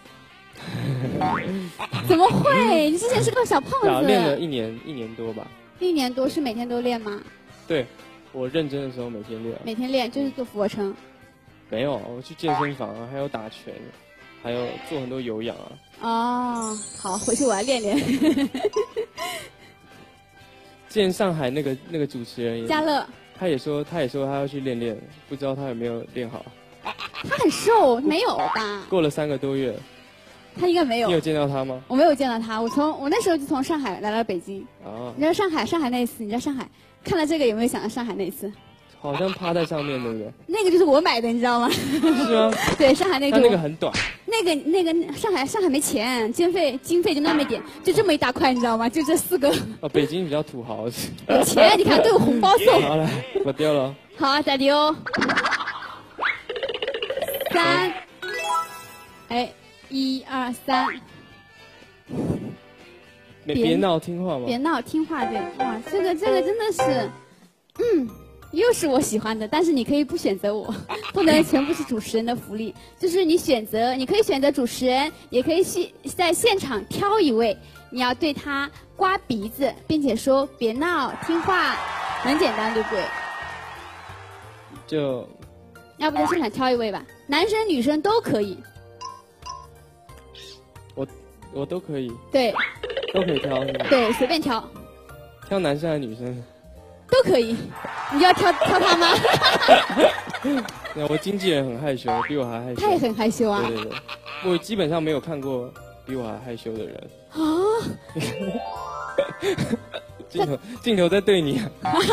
怎么会？你之前是个小胖子。 练了1年多吧。 1年多是每天都练吗？ 对。我认真的时候每天练。 每天练就是做俯卧撑。 没有，我去健身房啊，还有打拳，还有做很多有氧啊。 哦，好，回去我要练练。 之前上海那个主持人嘉乐， 他也说他要去练，不知道他有没有练好。 他很瘦，没有吧？ 过了3个多月。 他应该没有。 你有见到他吗？ 我没有见到他，我那时候就从上海来到北京。 哦。 你知道上海那一次，你知道上海看了这个有没有想到上海那一次？ 好像趴在上面，对不对？ 那个就是我买的，你知道吗？ 是吗？ 对，上海那个。 它那个很短。 那个上海没钱，经费就那么一点，就这么一大块，你知道吗？就这4个。 哦，北京比较土豪。 有钱，你看都有红包送。 好了，我丢了。 好，再丢。3，哎，1、2、3。 别闹，听话吗？ 别闹，听话，对，哇，这个真的是，又是我喜欢的，但是你可以不选择我，不能全部是主持人的福利，就是你可以选择主持人，也可以在现场挑一位，你要对他刮鼻子，并且说别闹，听话，很简单，对不对？ 就， 要不在现场挑一位吧，男生女生都可以。 我都可以。 对。 都可以挑是吧？ 对，随便挑。 挑男生还是女生？ 都可以。你要挑他吗？ 我经纪人很害羞，比我还害羞。 他也很害羞啊。 对，我基本上没有看过比我还害羞的人。 啊！ 镜头在对你。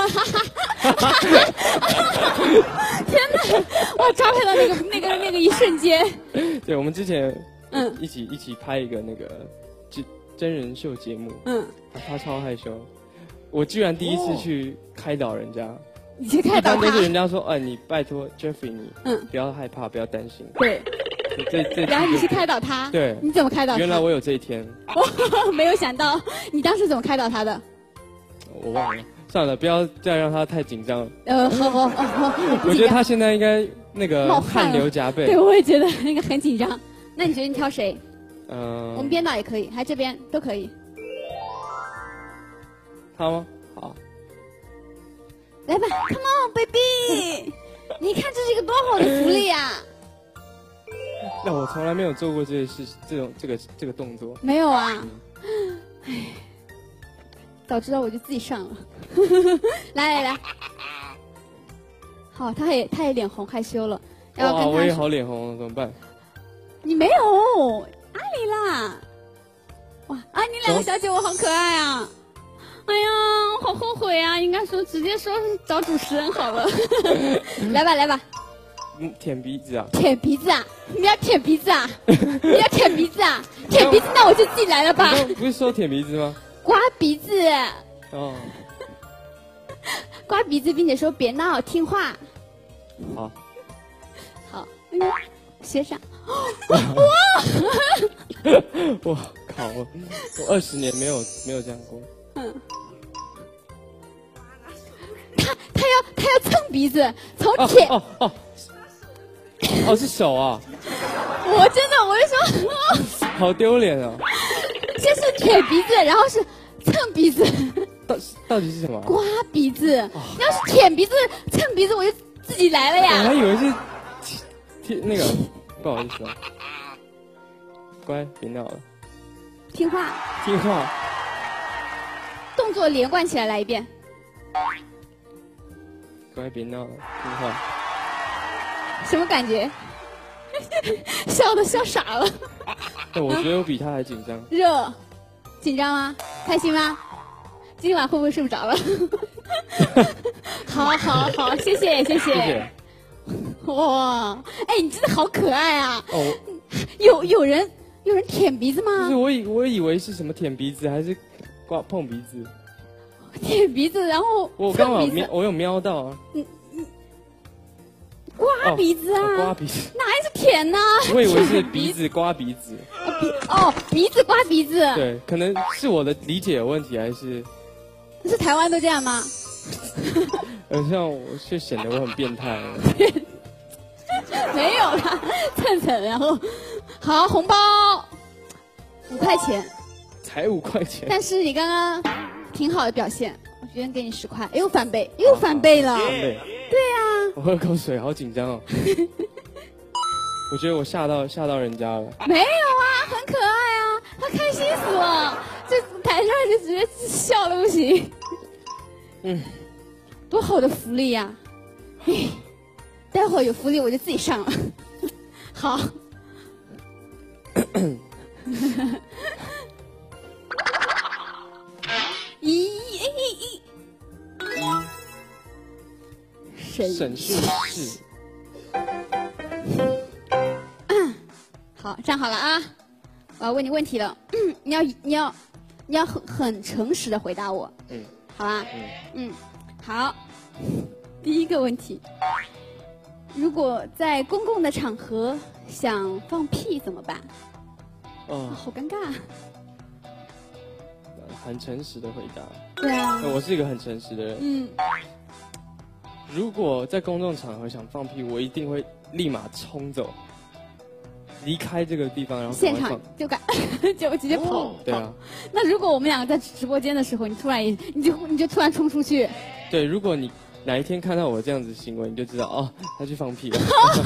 天哪！我抓拍到那个一瞬间。 对，我们之前一起拍一个那个真人秀节目。他超害羞，我居然第一次去开导人家。 你去开导他？ 一般都是人家说，哎，你拜托 Jeffrey 你不要害怕，不要担心。 对。然后你去开导他。 对。 你怎么开导他？ 原来我有这一天。 没有想到，你当时怎么开导他的？ 我忘了，算了，不要再让他太紧张。 好。 我觉得他现在应该那个汗流浃背。 对，我也觉得那个很紧张。那你决定挑谁？我们编导也可以，还这边都可以。 他吗？好。 来吧 ，Come on baby， 你看这是一个多好的福利啊！ 那我从来没有做过这个动作。 没有啊，唉，早知道我就自己上了。来，好，他也脸红害羞了，要跟他。 我也好脸红，怎么办？ 你没有，阿里啦！哇啊，你两个小姐我好可爱啊！哎呀，我好后悔啊！应该说直接说找主持人好了。来吧。 舔鼻子啊！ 舔鼻子啊！你要舔鼻子啊！你要舔鼻子啊！舔鼻子，那我就自己来了吧。 不是说舔鼻子吗？ 刮鼻子。 哦。 刮鼻子，并且说别闹，听话。 好。 学长。 我靠！我20年没有这样过。 他要蹭鼻子，从舔。 哦，是手啊！ 我就说， 好丢脸啊！ 先是舔鼻子，然后是蹭鼻子。 到底是什么？ 刮鼻子。要是舔鼻子、蹭鼻子，我就自己来了呀。 我还以为是那个，不好意思啊。乖，别闹了。 听话。动作连贯起来，来一遍。 乖，别闹了，听话。 什么感觉？笑傻了。 我觉得我比他还紧张。 热，紧张吗？开心吗？今晚会不会睡不着了？好，谢谢。哇，哎，你真的好可爱啊！ 哦， 有人舔鼻子吗？ 就是我以为是什么舔鼻子，还是碰鼻子。 舔鼻子，然后我刚好我有瞄到啊。 刮鼻子啊！ 刮鼻子， 哪还是舔呢？ 我以为是鼻子刮鼻子。 鼻子刮鼻子。 对，可能是我的理解有问题，还是？ 是台湾都这样吗？ 像我就显得我很变态。 没有啦，蹭，然后好红包5块钱， 才5块钱。 但是你刚刚挺好的表现，我决定给你10块，又翻倍了。对呀。 我喝口水，好紧张哦。我觉得我吓到人家了。 没有啊，很可爱啊，他开心死了，这台上就直接笑的不行。多好的福利呀！待会儿有福利我就自己上了。好。1 审讯室。好，站好了啊！我要问你问题了，你要很诚实的回答我。好吧。好。第一个问题，如果在公共的场合想放屁怎么办？好尴尬。 很诚实的回答。 对啊。 我是一个很诚实的人。如果在公众场合想放屁，我一定会立马冲走，离开这个地方，然后现场就直接跑。 对啊。 那如果我们两个在直播间的时候，你就突然冲出去。 对，如果你哪一天看到我这样子行为，你就知道他去放屁了。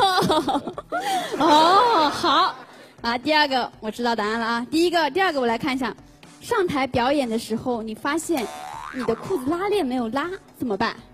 好啊，第二个我知道答案了啊。第二个我来看一下，上台表演的时候，你发现你的裤子拉链没有拉，怎么办？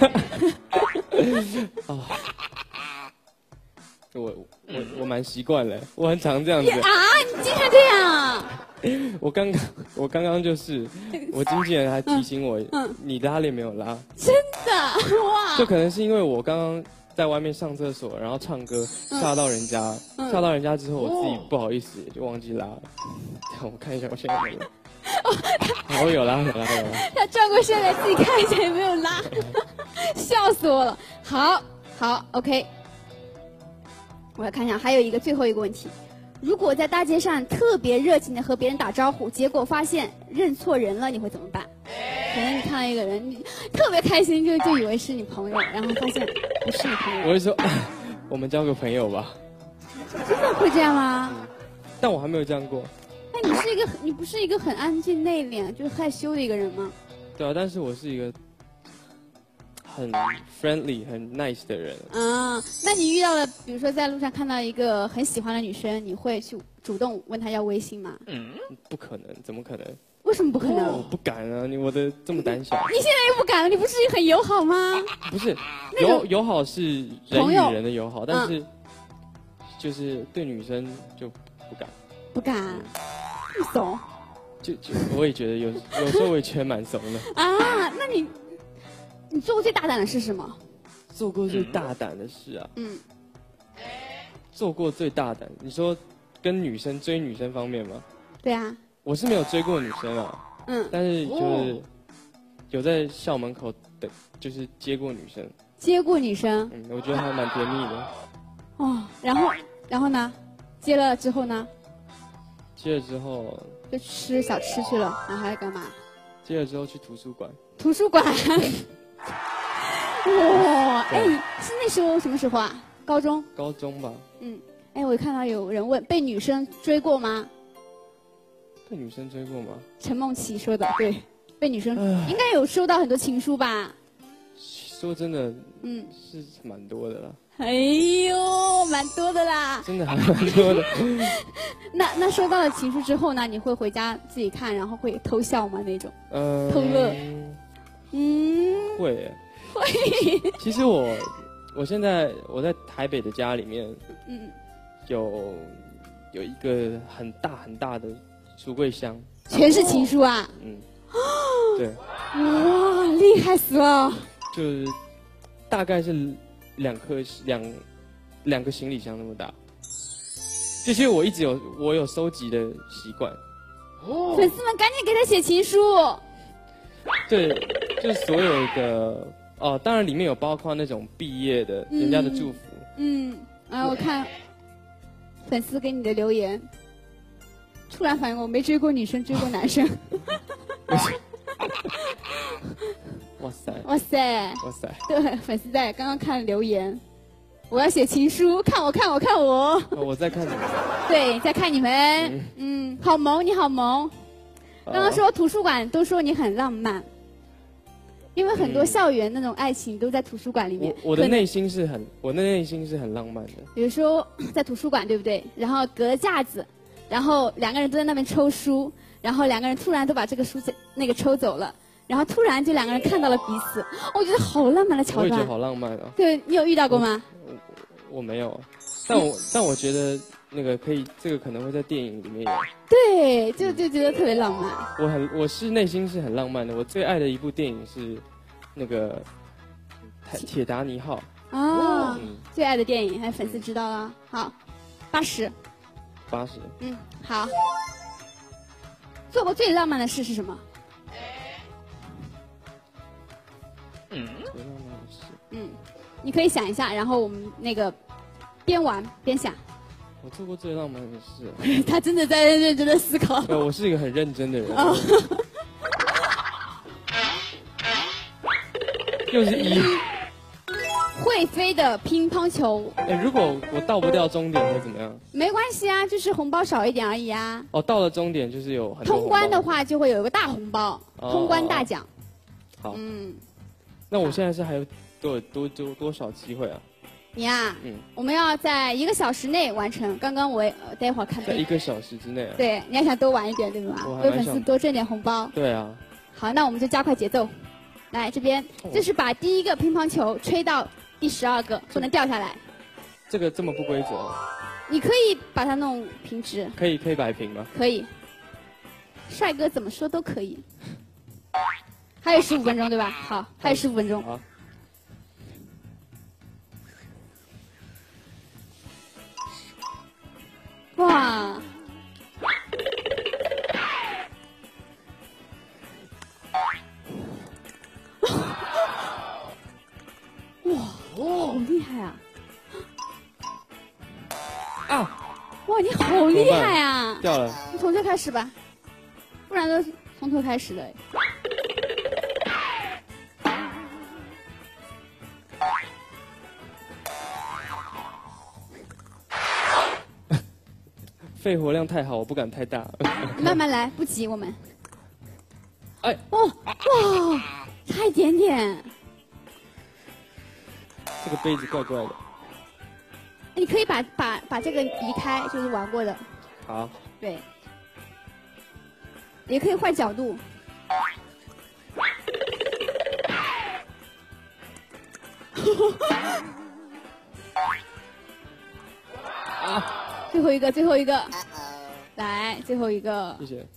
我蛮习惯了，我很常这样子。 你经常这样。 我刚刚就是我经纪人还提醒我，你拉链没有拉。 真的哇！ 就可能是因为我刚刚在外面上厕所，然后唱歌吓到人家，吓到人家之后，我自己不好意思就忘记拉了。我看一下，我现在有没有？我有拉。 他转过身来自己看一下有没有拉，笑死我了。好 ，OK。我来看一下，还有最后一个问题。如果在大街上特别热情的和别人打招呼，结果发现认错人了，你会怎么办？可能你看到一个人，你特别开心，就以为是你朋友，然后发现不是你朋友。 我会说，我们交个朋友吧。 真的会这样吗？ 但我还没有这样过。 那你不是一个很安静内敛，就是害羞的一个人吗？ 对啊，但是我是一个很 friendly 很 nice 的人。 那你遇到了，比如说在路上看到一个很喜欢的女生，你会去主动问她要微信吗？ 不可能，怎么可能？ 为什么不可能？ 我不敢啊！我的这么胆小。 你现在又不敢了？你不是很友好吗？ 不是，友好是人与人的友好，但是就是对女生就不敢。 不敢，不怂。 就我也觉得有时候我也觉得蛮怂的。 那你做过最大胆的事是什么？ 做过最大胆的事啊？做过最大胆，你说跟女生追女生方面吗？ 对啊。 我是没有追过女生啊。但是就是有在校门口的，就是接过女生。 接过女生？ 我觉得还蛮甜蜜的。 然后呢？接了之后呢？ 接了之后就吃小吃去了，然后还干嘛？ 接了之后去图书馆。 图书馆？哇！是那时候什么时候啊？高中？ 高中吧。 我看到有人问，被女生追过吗？ 被女生追过吗？ 陈梦琪说的，对，被女生应该有收到很多情书吧？ 说真的，是蛮多的啦。 哎呦，蛮多的啦！ 真的还蛮多的。 那收到了情书之后呢？你会回家自己看，然后会偷笑吗？那种？偷乐？ 会。其实我现在我在台北的家里面，有一个很大的橱柜箱， 全是情书啊！ 对。 哇，厉害死了！ 就是大概是两个行李箱那么大。这些我一直有收集的习惯。 粉丝们赶紧给他写情书。 对，就是所有的当然里面有包括那种毕业的人家的祝福。 我看粉丝给你的留言，突然反应我没追过女生，追过男生。 哇塞！ 哇塞！ 哇塞！ 对，粉丝在刚刚看留言，我要写情书，看我。 我在看你们。 对，在看你们。好萌，你好萌。刚刚说图书馆都说你很浪漫，因为很多校园那种爱情都在图书馆里面。 我的内心是很浪漫的。 比如说在图书馆，对不对？然后隔着架子，然后两个人都在那边抽书，然后两个人突然都把这个书那个抽走了。然后突然就两个人看到了彼此，我觉得好浪漫的桥段。 我也觉得好浪漫啊。 对，你有遇到过吗？ 我没有，但我觉得那个这个可能会在电影里面有。 对，就觉得特别浪漫。 我是内心是很浪漫的。我最爱的一部电影是那个铁达尼号。 哦，最爱的电影，还粉丝知道了。好，80。 80。 好。做过最浪漫的事是什么？ 最浪漫的事。 你可以想一下，然后我们那个边玩边想。 我做过最浪漫的事。 他真的在认真的思考。 我是一个很认真的人。又是1。 会飞的乒乓球。 如果我到不掉终点会怎么样？ 没关系啊，就是红包少一点而已啊。 哦，到了终点就是有很多通关的话就会有一个大红包，通关大奖。 好。那我现在是还有多少机会啊？ 你呀，我们要在1个小时内完成。刚刚我待会儿看。 在1个小时之内啊？ 对，你还想多玩一点，对吧？为粉丝多挣点红包。 对啊。 好，那我们就加快节奏。来这边，就是把第1个乒乓球吹到第12个，不能掉下来。 这个这么不规则？ 你可以把它弄平直。 可以摆平吗？ 可以。帅哥怎么说都可以。还有15分钟对吧？好，还有15分钟。 好。 哇！哇，好厉害啊！哇，你好厉害啊！ 掉了。 你从这开始吧，不然都是从头开始的。 肺活量太好，我不敢太大。 慢慢来，不急，我们。 哇， 差一点点。 这个杯子怪怪的。 你可以把这个移开，就是玩过的。 好。 对。也可以换角度。最后一个，来，最后一个。 谢谢。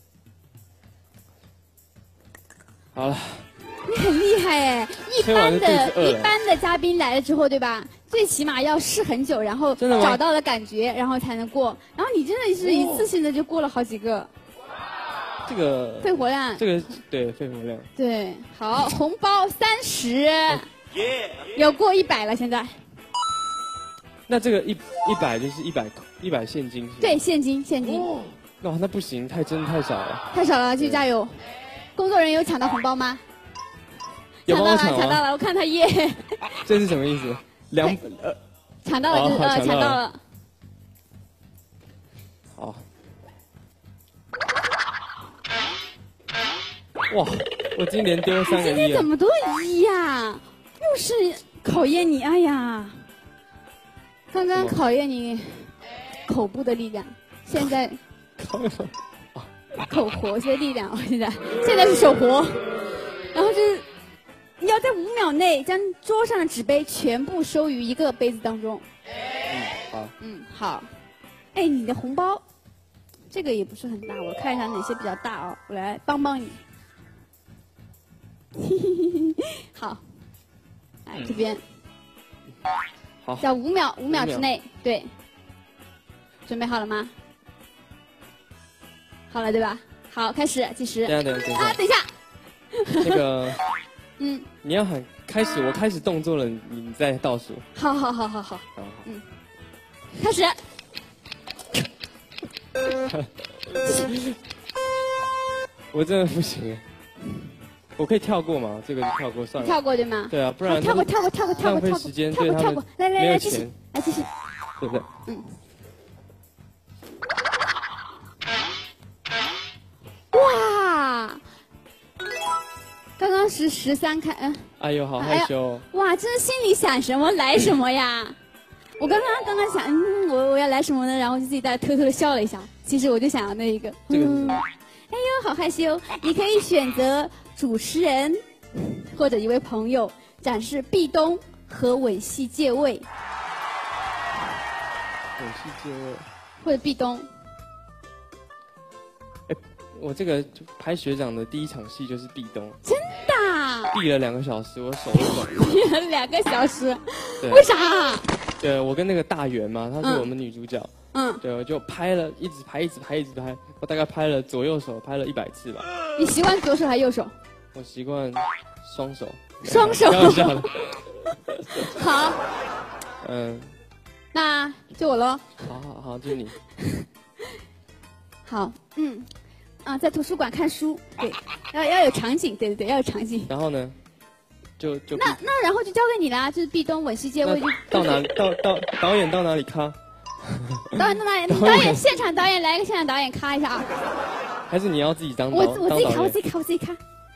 好了。 你很厉害哎！一般的嘉宾来了之后，对吧？最起码要试很久，然后找到了感觉，然后才能过。然后你真的是一次性的就过了好几个。 这个肺活量。 这个对肺活量。 对，好，红包30，有过100了，现在。 那这个100就是100现金。 对，现金。 那不行，真的太少了。 太少了，继续加油。工作人员有抢到红包吗？抢到了，我看他耶。 这是什么意思抢到了，抢到了。 好。哇，我今年丢了3个1。 今天怎么都1呀？又是考验你，哎呀！刚刚考验你口部的力量，现在口活些力量。现在是手活，然后就是你要在5秒内将桌上的纸杯全部收于1个杯子当中。 好。 好。哎，你的红包这个也不是很大，我看一下哪些比较大哦，我来帮你。好，来这边。 好。 在5秒之内，对。准备好了吗？好了，对吧？好，开始计时。 等一下。 那个，你要喊开始，我开始动作了，你再倒数。 好。开始。 我真的不行。我可以跳过吗？这个就跳过算了。 跳过对吗？ 对啊，不然跳过， 浪费时间，对他们来继续， 对不对？ 哇！刚刚是13开， 哎呦，好害羞。 哇，真的心里想什么来什么呀！我刚刚想，我要来什么呢？然后就自己在偷偷的笑了一下。其实我就想要那一个。 这个是什么？ 哎呦，好害羞！你可以选择主持人或者一位朋友展示壁咚和吻戏借位。 吻戏借位。 或者壁咚。 我这个拍学长的第1场戏就是壁咚。 真的？ 避了2个小时，我手都肿了。 避了2个小时， 对， 为啥？ 对，我跟那个大圆嘛，她是我们女主角。对，我就拍了，一直拍，我大概拍了左右手拍了100次吧。 你习惯左手还是右手？ 我习惯双手。 双手。好。那就我喽。 好，就你。 好，在图书馆看书，对，要有场景，对，要有场景。 然后呢？就那然后就交给你啦，就是壁咚吻世界，我已经到哪到导演到哪里咔？ 导演现场导演来一个现场导演咔一下啊！ 还是你要自己当我自己咔。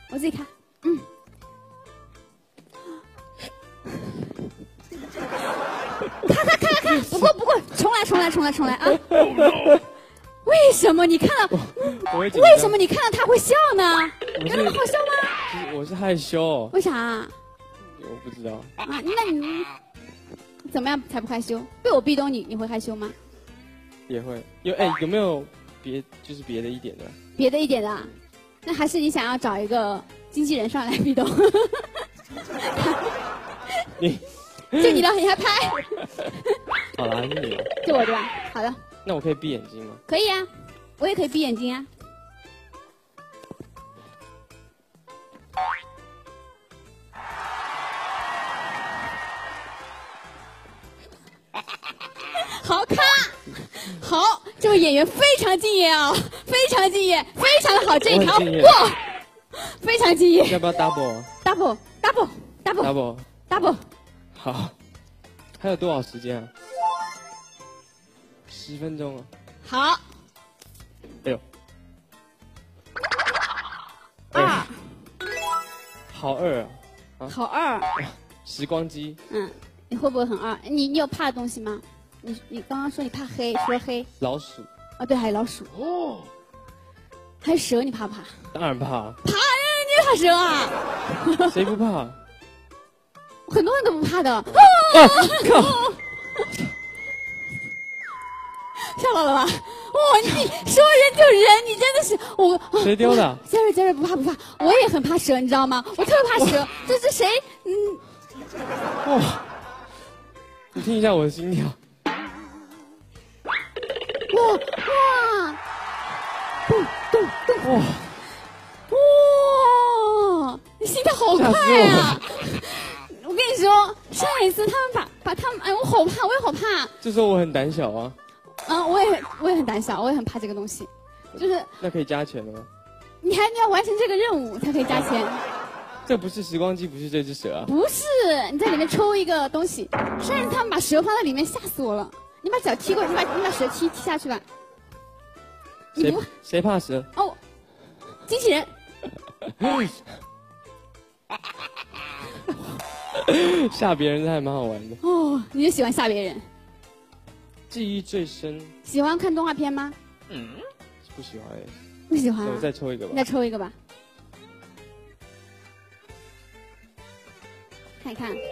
咔！不过，重来啊！为什么你看到？为什么你看到他会笑呢？有那么好笑吗？ 我是害羞。 为啥？ 我不知道。 啊，那你怎么样才不害羞？被我壁咚你会害羞吗？ 也会。有没有别的一点的？ 别的一点的啊？那还是你想要找一个经纪人上来壁咚？就你了，你还拍？ 好了，还是你了。 就我对吧？好的。 那我可以闭眼睛吗？ 可以啊，我也可以闭眼睛啊。好看，好，这位演员非常敬业啊，非常敬业，非常的好，这一条过，非常敬业。 要不要 double？ double。 好，还有多少时间啊？10分钟啊。 好。 哎呦。 2。 好2啊。 好2。 时光机。 你会不会很2？你有怕的东西吗？你刚刚说你怕黑，除了黑。 老鼠。 啊，对，还有老鼠。哦。还有蛇，你怕不怕？ 当然怕。 怕？你也怕蛇啊？ 谁不怕？ 很多人都不怕的。 靠！ 吓到了吧？哇，你说人就人，你真的是我。 谁丢的？ 杰瑞不怕，我也很怕蛇，你知道吗？我特别怕蛇。这谁？ 哇！你听一下我的心跳。 哇！咚！哇！你心跳好快啊！我跟你说，上一次他们把他们，哎，我好怕，我也好怕。 就说我很胆小啊。 我也很胆小，我也很怕这个东西，就是。那可以加钱了吗？ 你要完成这个任务才可以加钱。 这不是时光机，不是这只蛇啊。 不是，你在里面抽一个东西。上次他们把蛇放在里面，吓死我了。你把脚踢过，你把蛇踢下去吧。 谁怕蛇？ 哦，机器人。 吓别人还蛮好玩的哦。你就喜欢吓别人？ 记忆最深。 喜欢看动画片吗？ 不喜欢哎。 不喜欢、啊。 我再抽一个吧。 你再抽一个吧。看一看。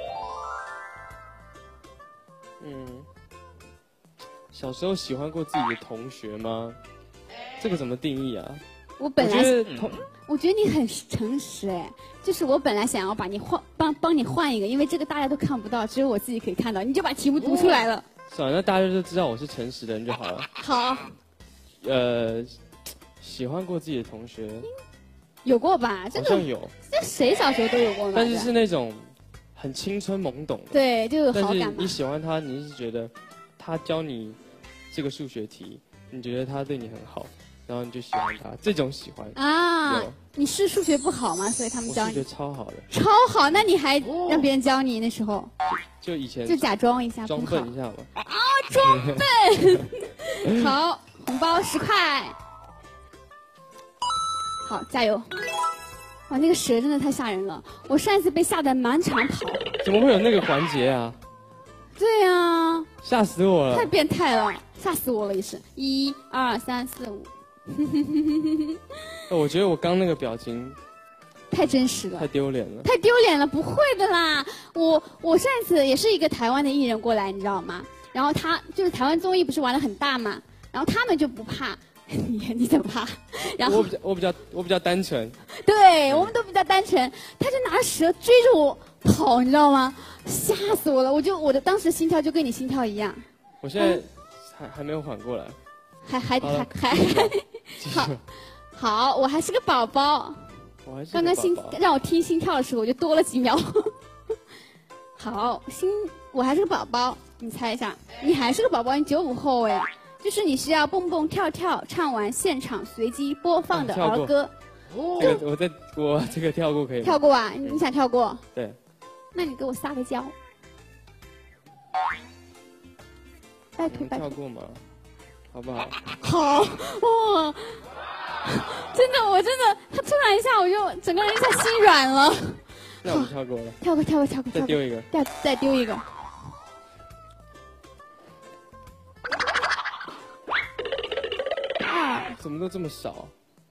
小时候喜欢过自己的同学吗？这个怎么定义啊？ 我本来我觉得你很诚实哎，就是我本来想要把你帮你换一个，因为这个大家都看不到，只有我自己可以看到，你就把题目读出来了。 算了，那大家就知道我是诚实的人就好了。 好。 喜欢过自己的同学， 有过吧？ 好像有。 这谁小时候都有过吗？ 但是是那种很青春懵懂的。 对，就有好感嘛。 但是你喜欢他，你是觉得他教你这个数学题，你觉得他对你很好。然后你就喜欢他，这种喜欢啊？你是数学不好吗？所以他们教你。 我数学超好的。 超好，那你还让别人教你？那时候就以前就假装一下， 装笨一下嘛。 啊，装笨！好，红包10块。好，加油！哇，那个蛇真的太吓人了，我上一次被吓得满场跑。 怎么会有那个环节啊？ 对呀、啊。 吓死我了！ 太变态了，吓死我了也是。1、2、3、4、5。 我觉得我刚那个表情太真实了， 太丢脸了， 太丢脸了！不会的啦，我上一次也是一个台湾的艺人过来，你知道吗？然后他就是台湾综艺不是玩得很大嘛，然后他们就不怕你怎么怕？然后我比较单纯。 对，我们都比较单纯。他就拿着蛇追着我跑，你知道吗？吓死我了！我的当时心跳就跟你心跳一样。 我现在还没有缓过来。 还好，我还是个宝宝。刚刚让我听心跳的时候，我就多了几秒。好，我还是个宝宝，你猜一下，你还是个宝宝，你95后哎。就是你需要蹦蹦跳跳唱完现场随机播放的儿歌。 我这个跳过可以吗？ 跳过啊？你想跳过？ 对。 那你给我撒个娇。拜托。 跳过吗？好不好？ 好哇！真的，他突然一下，我就整个人一下心软了。 那我们跳过了。 跳过。 再丢一个。 再丢一个。 怎么都这么少？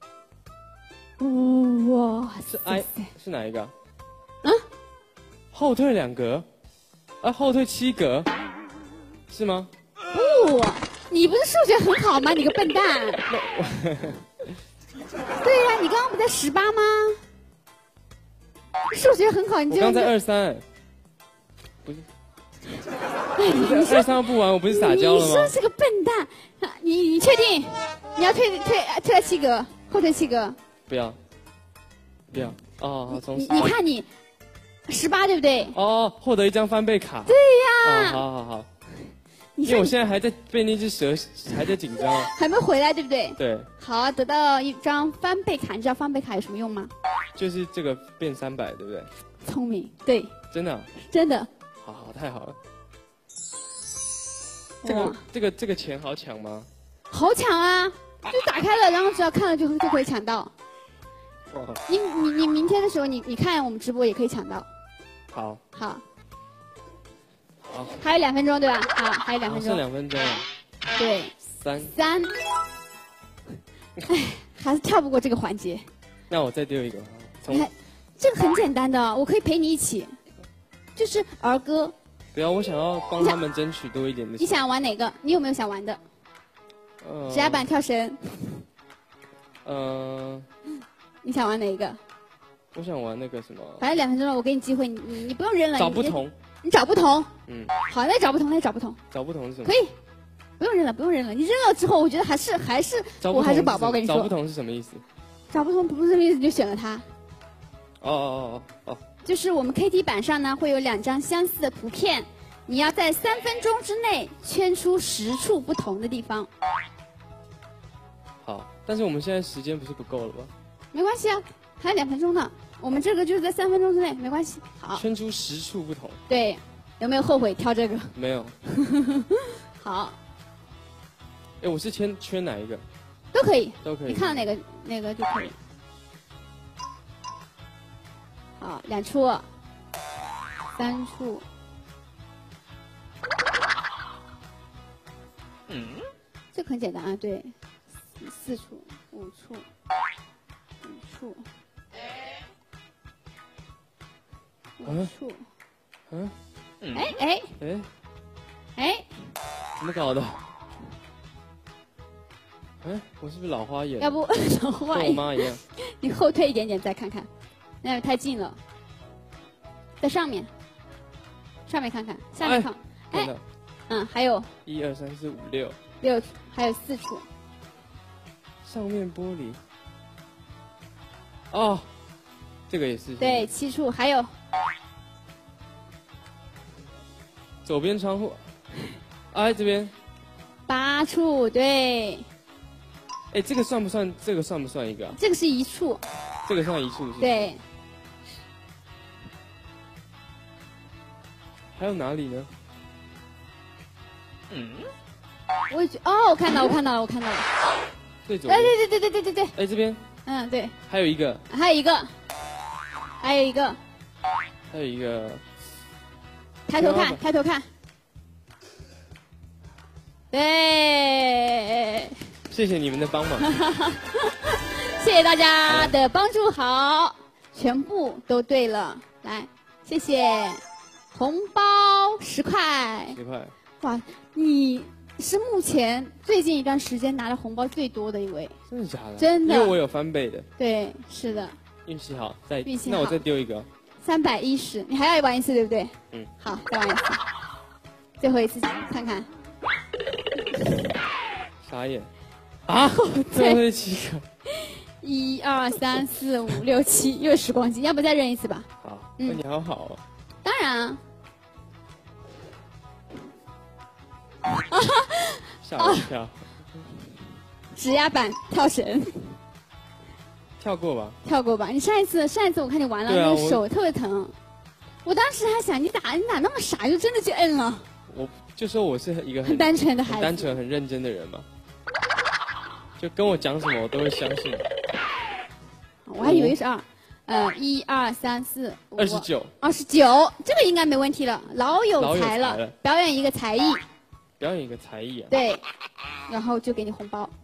哇！ 是哪一个？嗯？后退2格，后退7格，是吗？ 不，你不是数学很好吗？你个笨蛋！对呀，你刚刚不在18吗？数学很好，你就我刚在23，不是。你23不玩，我不是撒娇了吗？ 你说是个笨蛋，你确定？你要退到7格，后退7格。 不要。哦，从你看你18对不对？ 哦，获得一张翻倍卡。 对呀。 好。因为我现在还在被那只蛇还在紧张。 还没回来对不对？ 对。 好，得到一张翻倍卡，你知道翻倍卡有什么用吗？ 就是这个变300，对不对？ 聪明，对。 真的。 真的。 好，太好了。这个钱好抢吗？ 好抢啊！就打开了，然后只要看了就可以抢到。你明天的时候你看我们直播也可以抢到。 好。 还有2分钟对吧？好，还有2分钟。 剩2分钟。 对。3。哎，还是跳不过这个环节。 那我再丢一个。 这个很简单的，我可以陪你一起，就是儿歌。 不要，我想要帮他们争取多一点的。 你想玩哪个？你有没有想玩的？指压板、跳绳。你想玩哪一个？ 我想玩那个什么。 反正2分钟了，我给你机会，你不用扔了。 找不同。 你找不同。好，那找不同。 找不同是什么？ 可以，不用扔了。你扔了之后，我觉得还是我还是宝宝。跟你说。 找不同是什么意思？ 找不同不是这个意思，你就选了它。 哦。 就是我们 KT 板上呢会有2张相似的图片，你要在3分钟之内圈出10处不同的地方。 好，但是我们现在时间不是不够了吧？ 没关系啊，还有2分钟呢。我们这个就是在3分钟之内，没关系。好， 圈出10处不同。 对，有没有后悔挑这个？ 没有。 好。 我是圈哪一个？ 都可以。 你看到哪个就可以。好，2处，3处。这个很简单啊，对，4处、5处、5处、5处。 怎么搞的？我是不是老花眼？ 要不老花眼？ 跟我妈一样。 你后退一点点再看看，那太近了。在上面看看，下面看。还有。 1、2、3、4、5、 6，还有4处。 上面玻璃。哦，这个也是。 对，7处，还有。 左边窗户。这边。 8处，对。 这个算不算？这个算不算一个？ 这个是1处。 这个算1处是？ 对。 还有哪里呢？ 我看到了。 最左。 对。 这边。 对。 还有一个。抬头看。对。 谢谢你们的帮忙。 谢谢大家的帮助，好，全部都对了，来，谢谢。红包10块。 10块。 哇，你是目前最近一段时间拿的红包最多的一位。 真的假的？ 真的， 因为我有翻倍的。 对，是的。 运气好， 运气好。 那我再丢一个。 310，你还要玩一次对不对？ 嗯。 好，再玩一次，最后一次看看。 傻眼。啊！最后7个。 1、2、3、4、5、6、7，又是10光金，要不再扔一次吧？ 好，那你好好哦。 当然啊。 吓我一跳。 指压板跳绳。 跳过吧。 跳过吧，你上一次我看你玩了，那个手特别疼。我当时还想你咋那么傻，就真的去摁了。 我就说我是一个很单纯的孩子， 很单纯、很认真的人嘛。就跟我讲什么我都会相信。 我还以为是2，1、2、3、4、 5、 29，这个应该没问题了，老有才了。表演一个才艺。 表演一个才艺啊？ 对，然后就给你红包。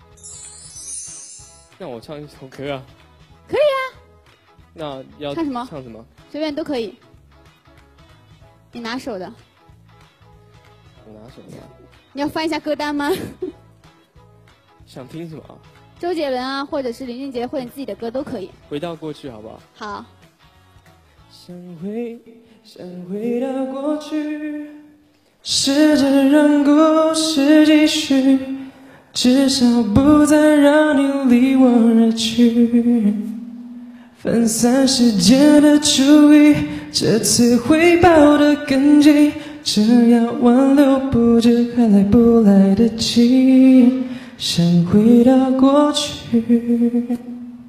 那我唱一首歌啊？ 可以啊。 那要唱什么？ 唱什么？ 随便都可以。你拿手的。 我拿手的。 你要翻一下歌单吗？ 想听什么啊？ 周杰伦啊，或者是林俊杰，或者你自己的歌都可以。 回到过去好不好？ 好。 想回到过去，试着让故事继续，至少不再让你离我而去。分散时间的注意，这次会抱得更紧，只要挽留不知还来不来得及。想回到过去。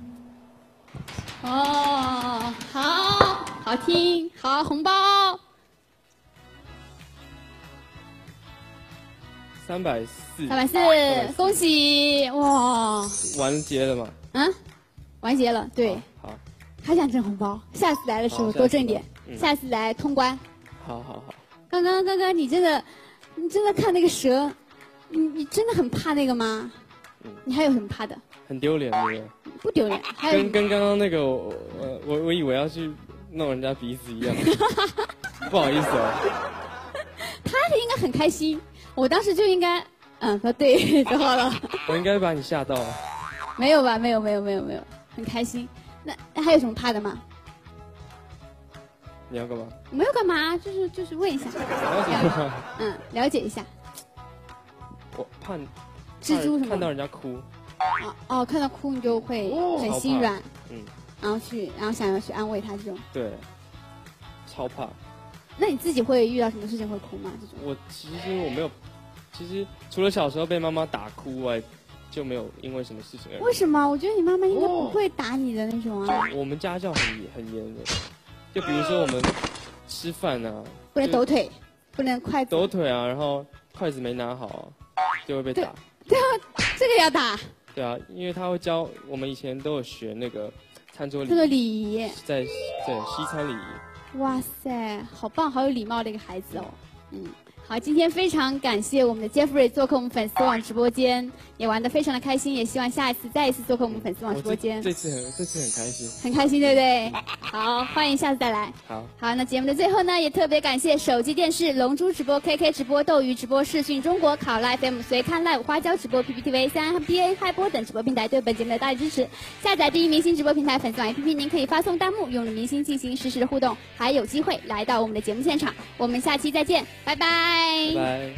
哦，好听，好红包。340，恭喜哇！ 完结了吗？ 嗯，完结了，对。 好。 还想挣红包，下次来的时候多挣点，下次来通关。 好。 刚刚你真的看那个蛇。你真的很怕那个吗？你还有什么怕的？很丢脸，对不对？不丢脸，还有跟刚刚那个我以为要去弄人家鼻子一样，不好意思哦。 他应该很开心，我当时就应该说对就好了。 我应该把你吓到了。 没有吧？没有，很开心。那还有什么怕的吗？ 你要干嘛？ 我没有干嘛，就是问一下。了解一下。 我怕蜘蛛什么？ 看到人家哭。 看到哭你就会很心软，然后想要去安慰他这种。 对，超怕。 那你自己会遇到什么事情会哭吗？这种？ 我其实没有，其实除了小时候被妈妈打哭外，就没有因为什么事情而。 为什么？我觉得你妈妈应该不会打你的那种啊。 我们家教很严的，就比如说我们吃饭啊， 不能抖腿，不能筷子。 抖腿啊，然后筷子没拿好。就会被打。 对啊，这个要打。 对啊，因为他会教我们以前都有学那个餐桌礼仪。 这个礼仪。 在西餐礼仪。 哇塞，好棒，好有礼貌的一个孩子哦。好，今天非常感谢我们的 Jeffrey 做客我们粉丝网直播间，也玩得非常的开心，也希望下一次再一次做客我们粉丝网直播间。 这次很开心。 很开心，对不对？好，欢迎下次再来。 好， 那节目的最后呢，也特别感谢手机电视、龙珠直播、KK 直播、斗鱼直播、视讯中国、考拉 FM、随看 Live、花椒直播、PPTV、3BA 嗨播等直播平台对本节目的大力支持。下载第一明星直播平台粉丝网 APP， 您可以发送弹幕，与明星进行实时的互动，还有机会来到我们的节目现场。我们下期再见，拜拜。 拜拜。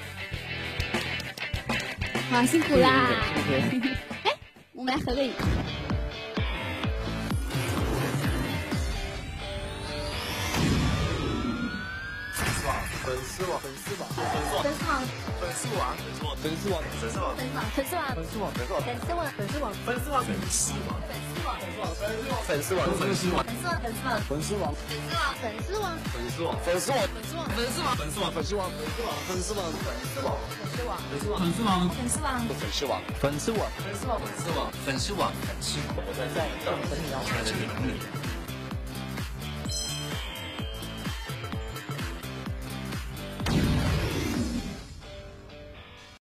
好，辛苦啦！哎，我们来合个影。 粉丝网， 我在你要的领域。